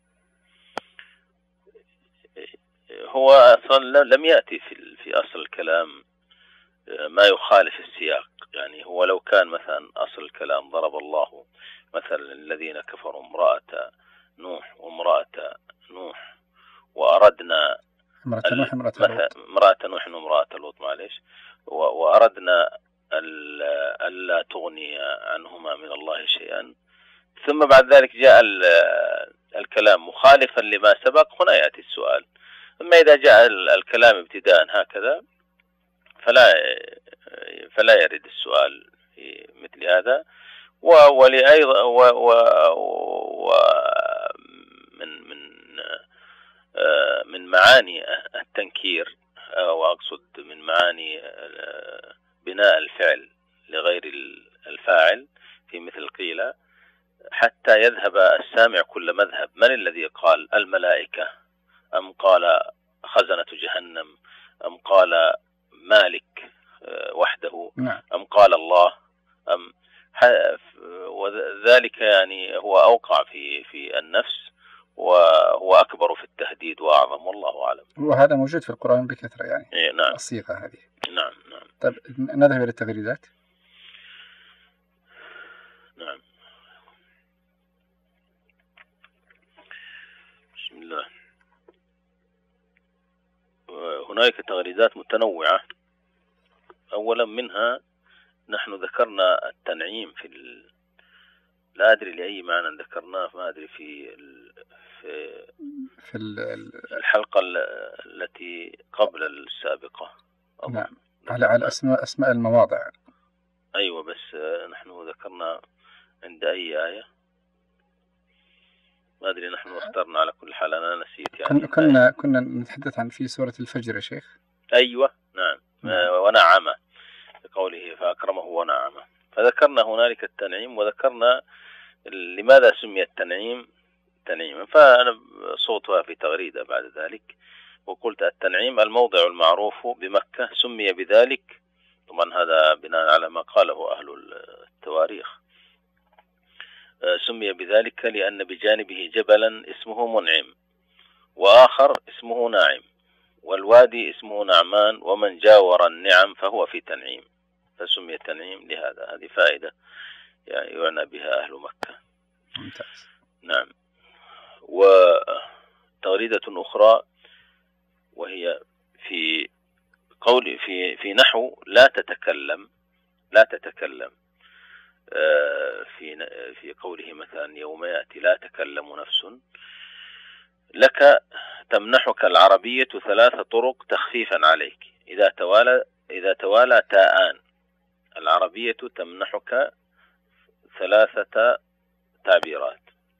هو أصلا لم يأتي في في أصل الكلام ما يخالف السياق. يعني هو لو كان مثلا أصل الكلام ضرب الله مثلا الذين كفروا امرأة نوح وامرأة نوح وأردنا امرأة نوح امرأة لوط امرأة نوح وامرأة لوط معلش وأردنا ألا تغني عنهما من الله شيئا، ثم بعد ذلك جاء الكلام مخالفا لما سبق، هنا يأتي السؤال. أما إذا جاء الكلام ابتداء هكذا فلا فلا يرد السؤال في مثل هذا. ولأيضا ومن من من معاني التنكير، وأقصد من معاني بناء الفعل لغير الفاعل في مثل قيل، حتى يذهب السامع كل مذهب. من الذي قال؟ الملائكة أم قال خزنة جهنم أم قال مالك وحده نعم. أم قال الله أم وذلك يعني هو أوقع في في النفس وهو أكبر في التهديد وأعظم، والله أعلم. وهذا موجود في القرآن بكثرة يعني. إيه نعم. الصيغة هذه. نعم نعم. طيب نذهب إلى التغريدات. نعم. بسم الله. هناك تغريدات متنوعة. أولا منها نحن ذكرنا التنعيم في ال... لا أدري لأي معنى ذكرناه، ما أدري في ال... في, في ال... الحلقة التي قبل السابقة. نعم. على على أسماء أسماء المواضع. أيوة، بس نحن ذكرنا عند أي آية ما أدري، نحن اخترنا على كل حال، أنا نسيت يعني. كنا كنا نتحدث عن في سورة الفجر يا شيخ. أيوة نعم, نعم. ونعمة بقوله فأكرمه ونعمه، فذكرنا هنالك التنعيم، وذكرنا لماذا سمي التنعيم تنعيما، فأنا صوتها في تغريدة بعد ذلك وقلت التنعيم الموضع المعروف بمكة سمي بذلك، طبعا هذا بناء على ما قاله أهل التواريخ، سمي بذلك لأن بجانبه جبلا اسمه منعم وآخر اسمه ناعم، والوادي اسمه نعمان، ومن جاور النعم فهو في تنعيم، فسمي التنعيم لهذا. هذه فائدة يعني يعنى بها أهل مكة. ممتاز. نعم. وتغريدة أخرى وهي في قول في في نحو لا تتكلم، لا تتكلم في في قوله مثلا يوم يأتي لا تكلم نفس، لك تمنحك العربية ثلاث طرق تخفيفا عليك إذا توالى إذا توالى تاءان. العربية تمنحك ثلاثة تعبيرات.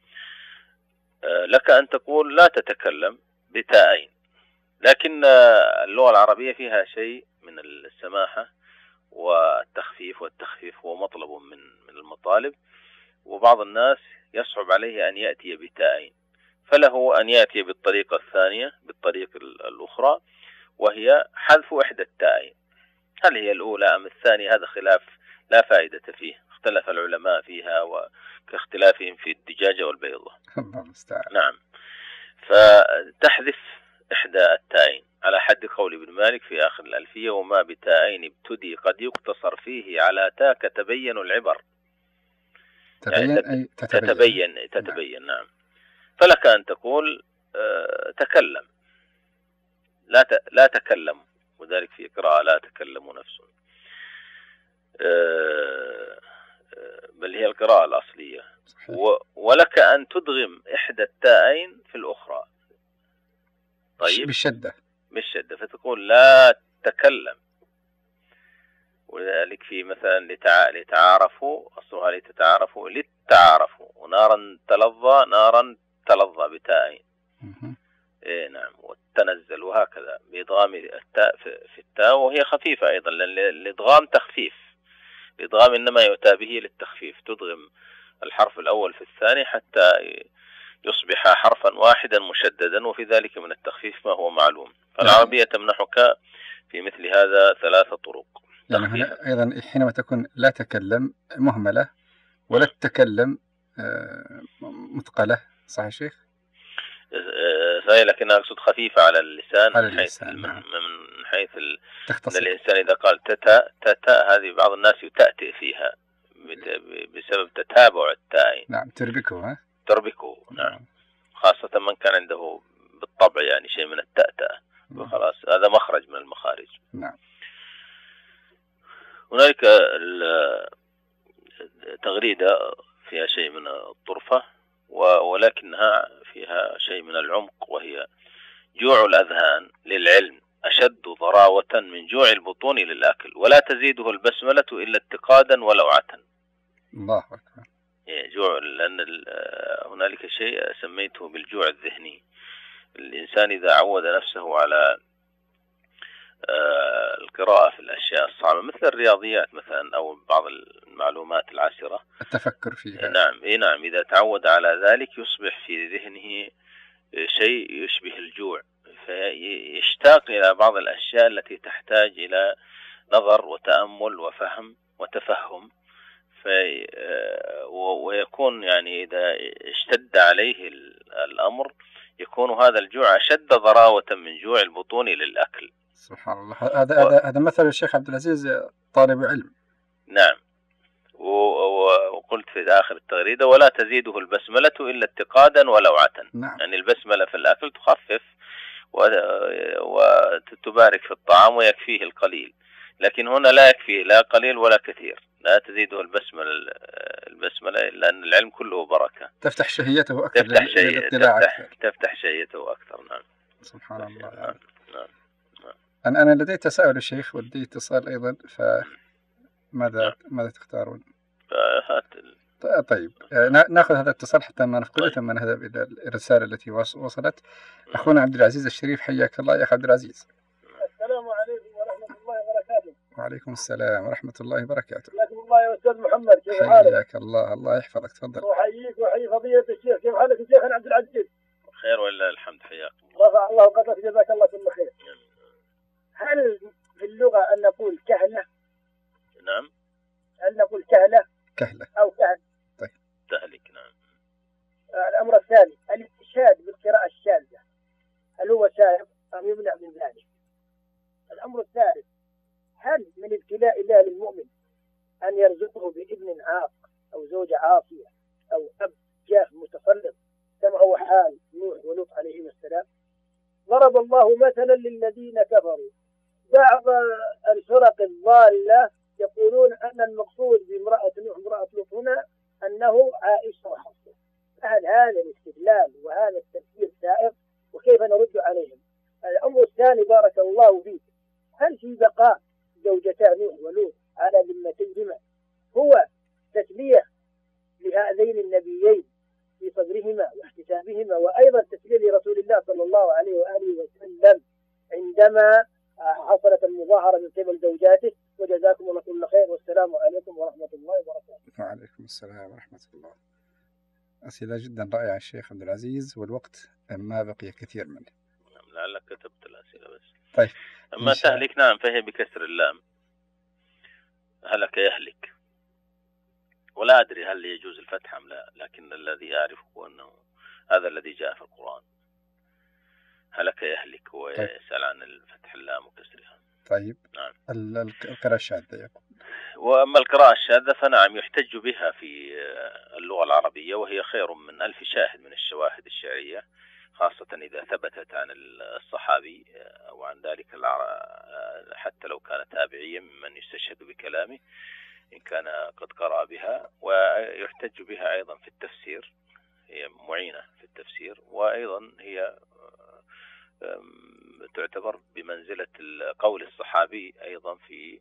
لك أن تقول لا تتكلم بتاءين، لكن اللغة العربية فيها شيء من السماحة والتخفيف، والتخفيف هو مطلب من من المطالب، وبعض الناس يصعب عليه أن يأتي بتاءين، فله أن يأتي بالطريقة الثانية بالطريقة الأخرى، وهي حذف إحدى التاءين. هل هي الأولى أم الثانية؟ هذا خلاف لا فائدة فيه، اختلف العلماء فيها وكاختلافهم في الدجاجة والبيضة. نعم. فتحذف إحدى التاءين على حد قول ابن مالك في آخر الألفية: وما بتاءين ابتدي قد يقتصر فيه على تاء كتبين العبر. تبين يعني أي تتبين تتبين, تتبين. نعم. فلك أن تقول آه تكلم، لا ت... لا تكلم، وذلك في قراءة لا تكلم نفس، آه بل هي القراءة الأصلية. و... ولك أن تدغم إحدى التاءين في الأخرى. طيب، بالشدة بالشدة، فتقول لا تكلم. ولذلك في مثلا لتع... لتعارفوا، أصلها لتتعارفوا لتعارفوا، ونارا تلظى نارا تلظى بتاءين. إيه نعم. والتنزل، وهكذا بإدغام التاء في التاء، وهي خفيفة أيضا، لأن الإدغام تخفيف، الإدغام إنما يؤتى به للتخفيف، تدغم الحرف الأول في الثاني حتى يصبح حرفا واحدا مشددا، وفي ذلك من التخفيف ما هو معلوم. فالعربية تمنحك في مثل هذا ثلاث طرق. يعني هنا أيضا حينما تكون لا تكلم مهملة، ولا تتكلم مثقلة، صحيح شيخ؟ صحيح، لكن أقصد خفيفة على اللسان، على من حيث اللسان. من, من حيث ال... تختصر. أن الإنسان إذا قال تتا تتا، هذه بعض الناس يتأتئ فيها بسبب تتابع التاءين. نعم. تربكه. ها؟ تربكه. نعم. خاصة من كان عنده بالطبع يعني شيء من التأتأة، وخلاص هذا مخرج من المخارج. نعم. هنالك تغريدة فيها شيء من الطرفة، ولكنها فيها شيء من العمق، وهي: جوع الأذهان للعلم أشد ضراوة من جوع البطون للأكل، ولا تزيده البسملة إلا اتقادا ولوعة. الله أكبر. جوع، لأن هنالك شيء سميته بالجوع الذهني. الإنسان إذا عود نفسه على القراءة في الأشياء الصعبة مثل الرياضيات مثلا، أو بعض المعلومات العسرة، التفكر فيها. نعم. إيه نعم. إذا تعود على ذلك يصبح في ذهنه شيء يشبه الجوع، فيشتاق إلى بعض الأشياء التي تحتاج إلى نظر وتأمل وفهم وتفهم، في ويكون يعني إذا اشتد عليه الأمر يكون هذا الجوع أشد ضراوة من جوع البطون للأكل. سبحان الله. هذا هذا و... هذا مثل الشيخ عبد العزيز طالب علم. نعم. وقلت في آخر التغريدة: ولا تزيده البسملة إلا اتقادا ولوعة. نعم. يعني البسملة في الأكل تخفف وتبارك في الطعام ويكفيه القليل، لكن هنا لا يكفيه لا قليل ولا كثير، لا تزيده البسملة البسملة لأن العلم كله بركة. تفتح شهيته أكثر. تفتح, شي... تفتح... تفتح شهيته أكثر. نعم. سبحان الله. نعم. نعم. نعم. أنا أنا لدي تساؤل الشيخ ودي اتصال أيضا، فماذا نعم. ماذا تختارون؟ فهات ال... طيب ناخذ هذا الاتصال حتى ما نفقده، ثم نذهب إلى الرسالة التي وصلت. أخونا عبد العزيز الشريف، حياك الله يا أخي عبد العزيز. السلام عليكم ورحمة الله وبركاته. وعليكم السلام ورحمة الله وبركاته. حياكم الله يا أستاذ محمد، كيف حالك؟ حياك الله، الله يحفظك، تفضل. وحييك وحيي فضيلة الشيخ، كيف حالك يا شيخنا عبد العزيز؟ خير ولله الحمد، حياك. رفع الله قدرك، جزاك الله كل خير. هل في اللغة أن نقول كهلة؟ نعم. هل نقول كهلة؟ كهلة أو كهل؟ طيب. تهلك. نعم. الأمر الثاني، الاستشهاد بالقراءة الشاذة، هل هو سائغ أم يمنع من ذلك؟ الأمر الثالث، هل من ابتلاء الله للمؤمن أن يرزقه بابن عاق أو زوجة عاصية أو أب جاف متسلط كما هو حال نوح ولوط عليهما السلام؟ ضرب الله مثلا للذين كفروا بعض الفرق الضالة يقولون أن المقصود بامرأة نوح امرأة لوط هنا أنه عائشة وحفصة. هل هذا الاستدلال وهذا التفسير سائغ؟ وكيف نرد عليهم؟ الأمر الثاني، بارك الله فيك، هل في بقاء زوجتا نوح ولوط على ذمتيهما هو تسلية لهذين النبيين في صدرهما واحتسابهما، وأيضا تسلية لرسول الله صلى الله عليه وآله وسلم عندما حصلت المظاهرة من قبل زوجاته؟ وجزاكم الله كل خير، والسلام عليكم ورحمة الله وبركاته. وعليكم السلام ورحمة الله. أسئلة جدا رائعة الشيخ عبد العزيز، والوقت ما بقي كثير منه. لعلك كتبت الأسئلة بس. طيب. أما تهلك، نعم، فهي بكسر اللام، هلك يهلك، ولا أدري هل يجوز الفتح أم لا، لكن الذي أعرفه أنه هذا الذي جاء في القرآن، هلك يهلك، ويسأل عن الفتح اللام وكسرها. طيب. نعم. القراءة الشاذة يقول. وأما القراءة الشاذة فنعم يحتج بها في اللغة العربية، وهي خير من ألف شاهد من الشواهد الشعرية، خاصة إذا ثبتت عن الصحابي أو عن ذلك حتى لو كان تابعيا ممن يستشهد بكلامه إن كان قد قرأ بها. ويحتج بها أيضا في التفسير، هي معينة في التفسير، وأيضا هي تعتبر بمنزلة قول الصحابي أيضا في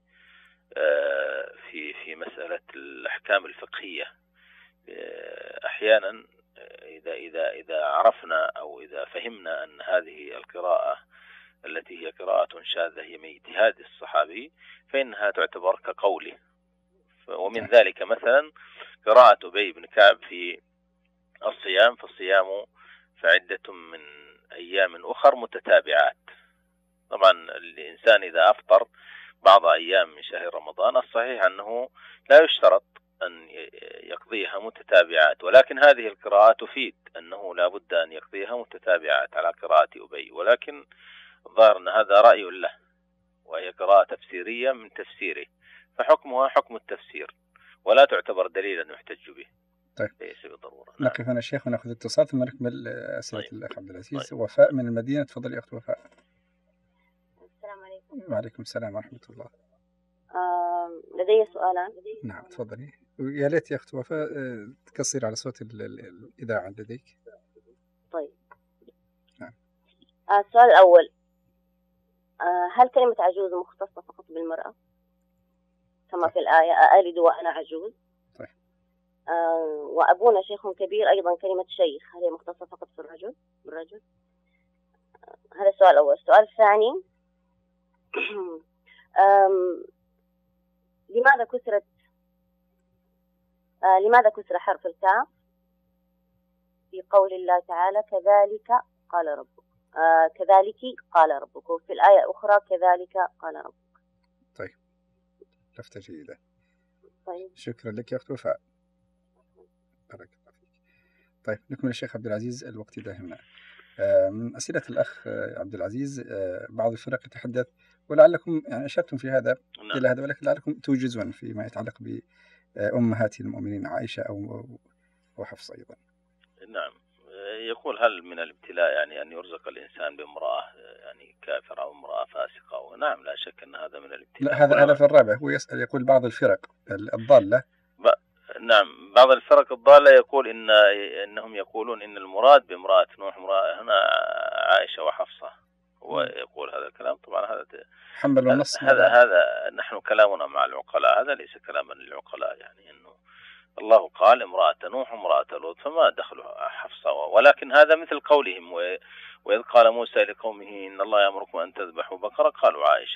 في في مسألة الأحكام الفقهية. أحيانا إذا إذا إذا عرفنا أو إذا فهمنا أن هذه القراءة التي هي قراءة شاذة هي من اجتهاد الصحابي فإنها تعتبر كقوله. ومن ذلك مثلا قراءة أبي بن كعب في الصيام، فالصيام فعدة من أيام أخر متتابعات. طبعا الإنسان إذا أفطر بعض أيام من شهر رمضان الصحيح أنه لا يشترط أن يقضيها متتابعات، ولكن هذه القراءة تفيد أنه لا بد أن يقضيها متتابعات على قراءة أبي، ولكن الظاهر أن هذا رأي له، وهي قراءة تفسيرية من تفسيره، فحكمها حكم التفسير ولا تعتبر دليلا يحتج به. طيب. ليس بالضرورة. نقف هنا الشيخ ونأخذ اتصال ثم نكمل أسئلة طيب. الأخ عبد العزيز. طيب. وفاء من المدينة، تفضلي أخت وفاء. السلام عليكم. وعليكم السلام ورحمة الله. آه لدي سؤالان. نعم تفضلي. يا ليت يا أخت وفاء تكسر على صوت الإذاعة لديك. طيب. نعم. آه السؤال الأول، آه هل كلمة عجوز مختصة فقط بالمرأة كما في الآية ألد وأنا عجوز؟ طيب. آه وأبونا شيخ كبير، أيضا كلمة شيخ هل هي مختصة فقط في الرجل بالرجل؟ آه هذا السؤال الأول. السؤال الثاني، لماذا كسرت آه لماذا كسر حرف الكاف في قول الله تعالى كذلك قال ربك، آه كذلك قال ربك، وفي الآية الأخرى كذلك قال ربك؟ طيب، لفتة جيدة. طيب شكرا لك يا أخت وفاء، بارك الله فيك. طيب نكمل الشيخ عبد العزيز، الوقت داهمنا. آه، من أسئلة الأخ آه، عبد العزيز، آه، بعض الفرق يتحدث، ولعلكم يعني أشرتم في هذا نعم. إلى هذا، ولكن لعلكم توجزون فيما يتعلق بأمهات المؤمنين عائشة أو وحفصة أيضا. نعم. يقول هل من الابتلاء يعني أن يرزق الإنسان بامرأة يعني كافرة أو امرأة فاسقة؟ ونعم لا شك أن هذا من الابتلاء. لا، هذا هذا في الرابع، هو يسأل يقول بعض الفرق الضالة. ب... نعم، بعض الفرق الضالة يقول إن إنهم يقولون إن المراد بامرأة نوح امرأة هنا عائشة وحفصة، هو يقول هذا الكلام. طبعا هذا حمل النص. هذا هذا نحن كلامنا مع العقلاء، هذا ليس كلاما للعقلاء، يعني إنه الله قال امرأة نوح وامرأة لوط، فما دخل حفصة، ولكن هذا مثل قولهم وإذ قال موسى لقومه إن الله يأمركم أن تذبحوا بقرة قالوا عائشة.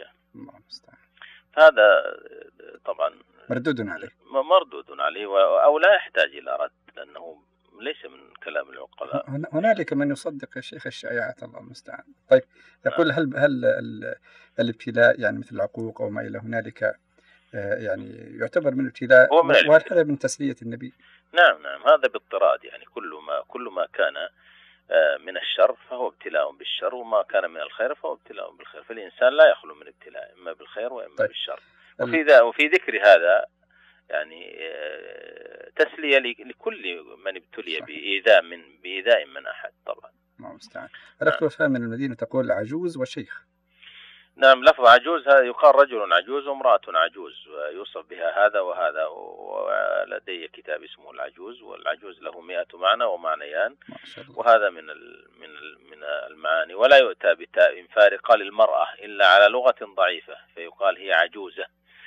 هذا طبعا مردود عليه، مردود عليه أو لا يحتاج إلى رد، لأنه ليس من كلام العقلاء. هنالك من يصدق الشيخ الشائعات، الله المستعان. طيب يقول هل هل الابتلاء يعني مثل العقوق أو ما إلى هنالك يعني يعتبر من الابتلاء، وهل هذا من تسلية النبي؟ نعم نعم، هذا باضطراد، يعني كل ما كل ما كان من الشر فهو ابتلاء بالشر، وما كان من الخير فهو ابتلاء بالخير، فالإنسان لا يخلو من ابتلاء إما بالخير وإما طيب. بالشر. وفي ذا وفي ذكر هذا يعني تسلية لكل من ابتلي بإيذاء من بإيذاء من أحد طبعا. الله المستعان. الأخت وفاء من المدينة تقول عجوز وشيخ. نعم، لفظ عجوز هذا يقال رجل عجوز وامرأة عجوز، ويوصف بها هذا وهذا، ولدي كتاب اسمه العجوز، والعجوز له مئة معنى ومعنيان، وهذا من من من المعاني. ولا يؤتى بتاء فارقة للمرأة إلا على لغة ضعيفة فيقال هي عجوزة،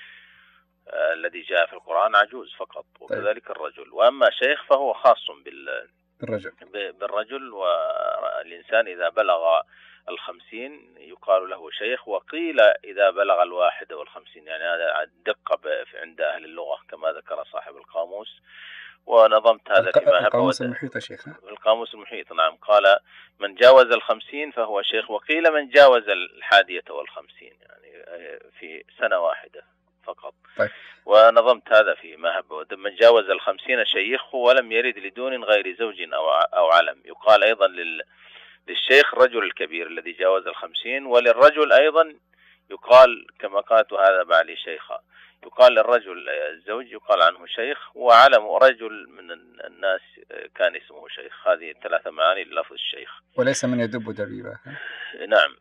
الذي جاء في القرآن عجوز فقط، وكذلك الرجل. وأما شيخ فهو خاص بال بالرجل بالرجل والإنسان إذا بلغ الخمسين يقال له شيخ، وقيل إذا بلغ الواحد والخمسين، يعني هذا دقة عند أهل اللغة كما ذكر صاحب القاموس. ونظمت هذا فيما هب القاموس المحيط شيخ. القاموس المحيط نعم، قال من جاوز الخمسين فهو شيخ، وقيل من جاوز الحادية والخمسين، يعني في سنة واحدة فقط. طيب. ونظمت هذا في ما هب من جاوز الخمسين شيخ ولم يرد لدون غير زوج أو أو علم. يقال أيضا لل للشيخ الرجل الكبير الذي جاوز الخمسين، وللرجل أيضا يقال كما قالت هذا بعلي شيخا، يقال للرجل الزوج يقال عنه شيخ، وعلم رجل من الناس كان اسمه شيخ. هذه ثلاثة معاني للفظ الشيخ. وليس من يدب دبيبة. نعم،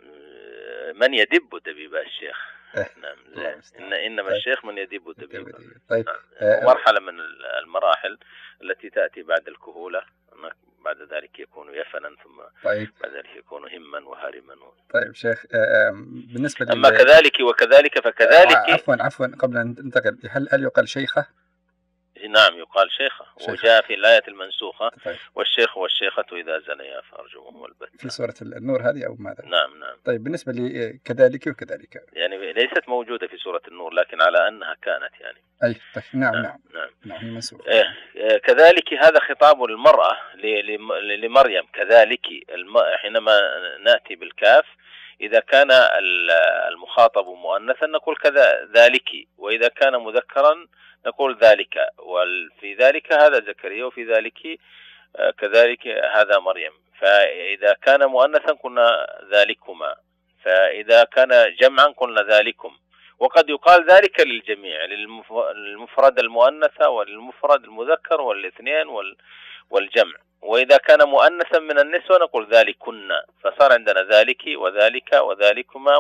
من يدب دبيبة الشيخ. نعم، إن إنما الشيخ من يدب دبيبة. طيب. نعم. مرحلة من المراحل التي تأتي بعد الكهولة، بعد ذلك يكون يفنا، ثم طيب. بعد ذلك يكون هما وهرما. طيب شيخ، بالنسبة لل... أما كذلك وكذلك فكذلك. عفوا عفوا قبل أن ننتقل، هل هل يقال شيخة؟ نعم يقال شيخة، وجاء في الآية المنسوخة طيب. والشيخ والشيخة إذا زنيا فأرجمهم البتة، في سورة النور هذه أو ماذا؟ نعم نعم. طيب بالنسبة لي كذلك وكذلك، يعني ليست موجودة في سورة النور، لكن على أنها كانت يعني. أي طيب. نعم نعم نعم, نعم. نعم هي منسوخة. إيه كذلك هذا خطاب للمرأة لمريم. كذلك حينما نأتي بالكاف إذا كان المخاطب مؤنثا نقول كذلك، وإذا كان مذكرا نقول ذلك، وفي ذلك هذا زكريا، وفي ذلك كذلك هذا مريم. فإذا كان مؤنثا قلنا ذلكما، فإذا كان جمعا قلنا ذلكم. وقد يقال ذلك للجميع، للمفرد المؤنثة وللمفرد المذكر والاثنين والجمع. وإذا كان مؤنثا من النسوة نقول ذلكن، فصار عندنا ذلك وذلك وذلكما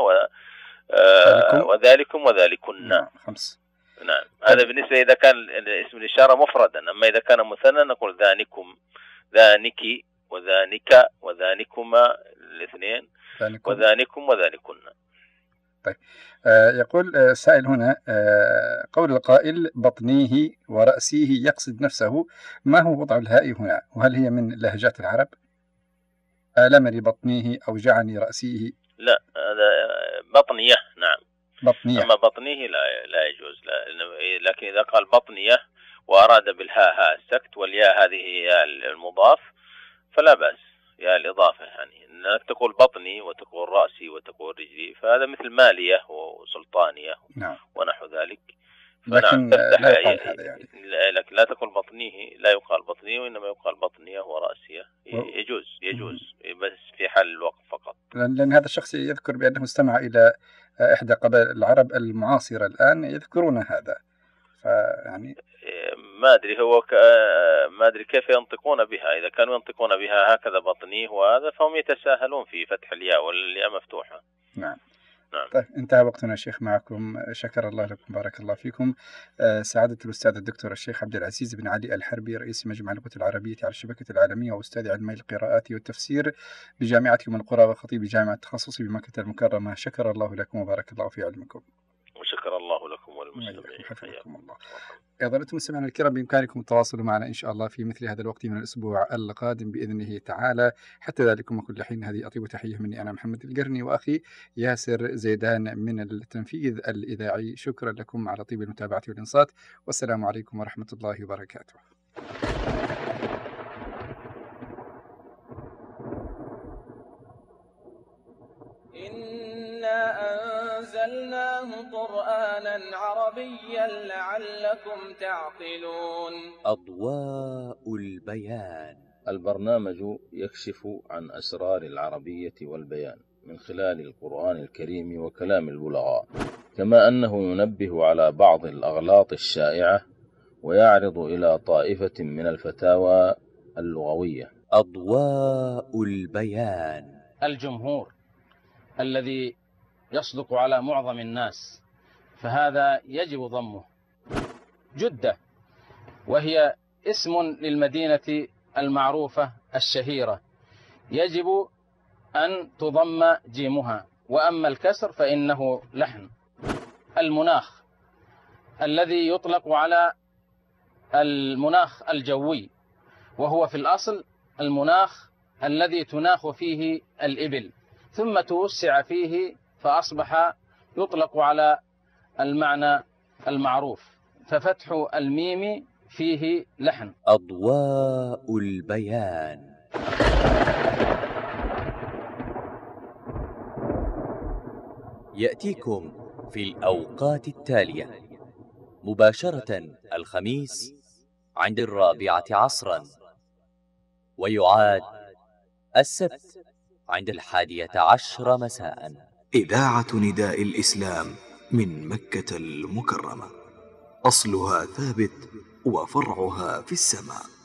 وذلكم وذلكن. نعم خمس. نعم، هذا بالنسبة إذا كان اسم الإشارة مفردا. أما إذا كان مثنى نقول ذانكم، ذانك وذانك وذانكما الاثنين، وذانكم وذانكن. طيب آه يقول آه سائل هنا، آه قول القائل بطنيه ورأسيه يقصد نفسه، ما هو وضع الهاء هنا؟ وهل هي من لهجات العرب؟ آلمني بطنيه أوجعني رأسيه. لا، هذا بطنيه. نعم بطنيه. أما بطنيه لا لا يجوز، لا. لكن إذا قال بطنيه وأراد بالهاء هاء السكت والياء هذه هي المضاف فلا بأس، يا الإضافة، يعني أنك تقول بطني وتقول رأسي وتقول رجلي، فهذا مثل مالية وسلطانية. نعم. ونحو ذلك، لكن لا يقال هذا يعني. لكن لا تقول بطنيه، لا يقال بطنيه، وإنما يقال بطنية ورأسية. يجوز يجوز بس في حال الوقت فقط. لأن هذا الشخص يذكر بأنه استمع إلى إحدى قبائل العرب المعاصرة الآن يذكرون هذا، فيعني ما أدري هو ك... ما أدري كيف ينطقون بها. إذا كانوا ينطقون بها هكذا بطنيه وهذا فهم يتساهلون في فتح الياء والياء مفتوحة. نعم. نعم. طيب انتهى وقتنا شيخ معكم، شكر الله لكم، بارك الله فيكم. آه سعادة الأستاذ الدكتور الشيخ عبد العزيز بن علي الحربي، رئيس مجمع اللغة العربية على الشبكة العالمية وأستاذ علمي القراءات والتفسير بجامعة أم القرى وخطيب جامعة التخصص بمكة المكرمة، شكر الله لكم وبارك الله في علمكم. وشكر الله لكم والمستمعين. حفظكم الله. أيضا أنتم مستمعينا الكرام بإمكانكم التواصل معنا إن شاء الله في مثل هذا الوقت من الأسبوع القادم بإذنه تعالى. حتى ذلكم وكل حين هذه أطيب تحية مني أنا محمد القرني وأخي ياسر زيدان من التنفيذ الإذاعي. شكرا لكم على طيب المتابعة والإنصات، والسلام عليكم ورحمة الله وبركاته. إنا أنزلناه قرآنا عربيا لعلكم تعقلون. أضواء البيان، البرنامج يكشف عن أسرار العربية والبيان من خلال القرآن الكريم وكلام البلغاء، كما أنه ينبه على بعض الأغلاط الشائعة ويعرض إلى طائفة من الفتاوى اللغوية. أضواء البيان، الجمهور الذي يصدق على معظم الناس، فهذا يجب ضمه. جدة، وهي اسم للمدينة المعروفة الشهيرة، يجب أن تضم جيمها، وأما الكسر فإنه لحن. المناخ الذي يطلق على المناخ الجوي، وهو في الأصل المناخ الذي تناخ فيه الإبل، ثم توسع فيه فأصبح يطلق على المعنى المعروف، ففتح الميم فيه لحن. أضواء البيان. يأتيكم في الأوقات التالية مباشرة الخميس عند الرابعة عصرا، ويعاد السبت عند الحادية عشر مساء. إذاعة نداء الإسلام من مكة المكرمة، أصلها ثابت وفرعها في السماء.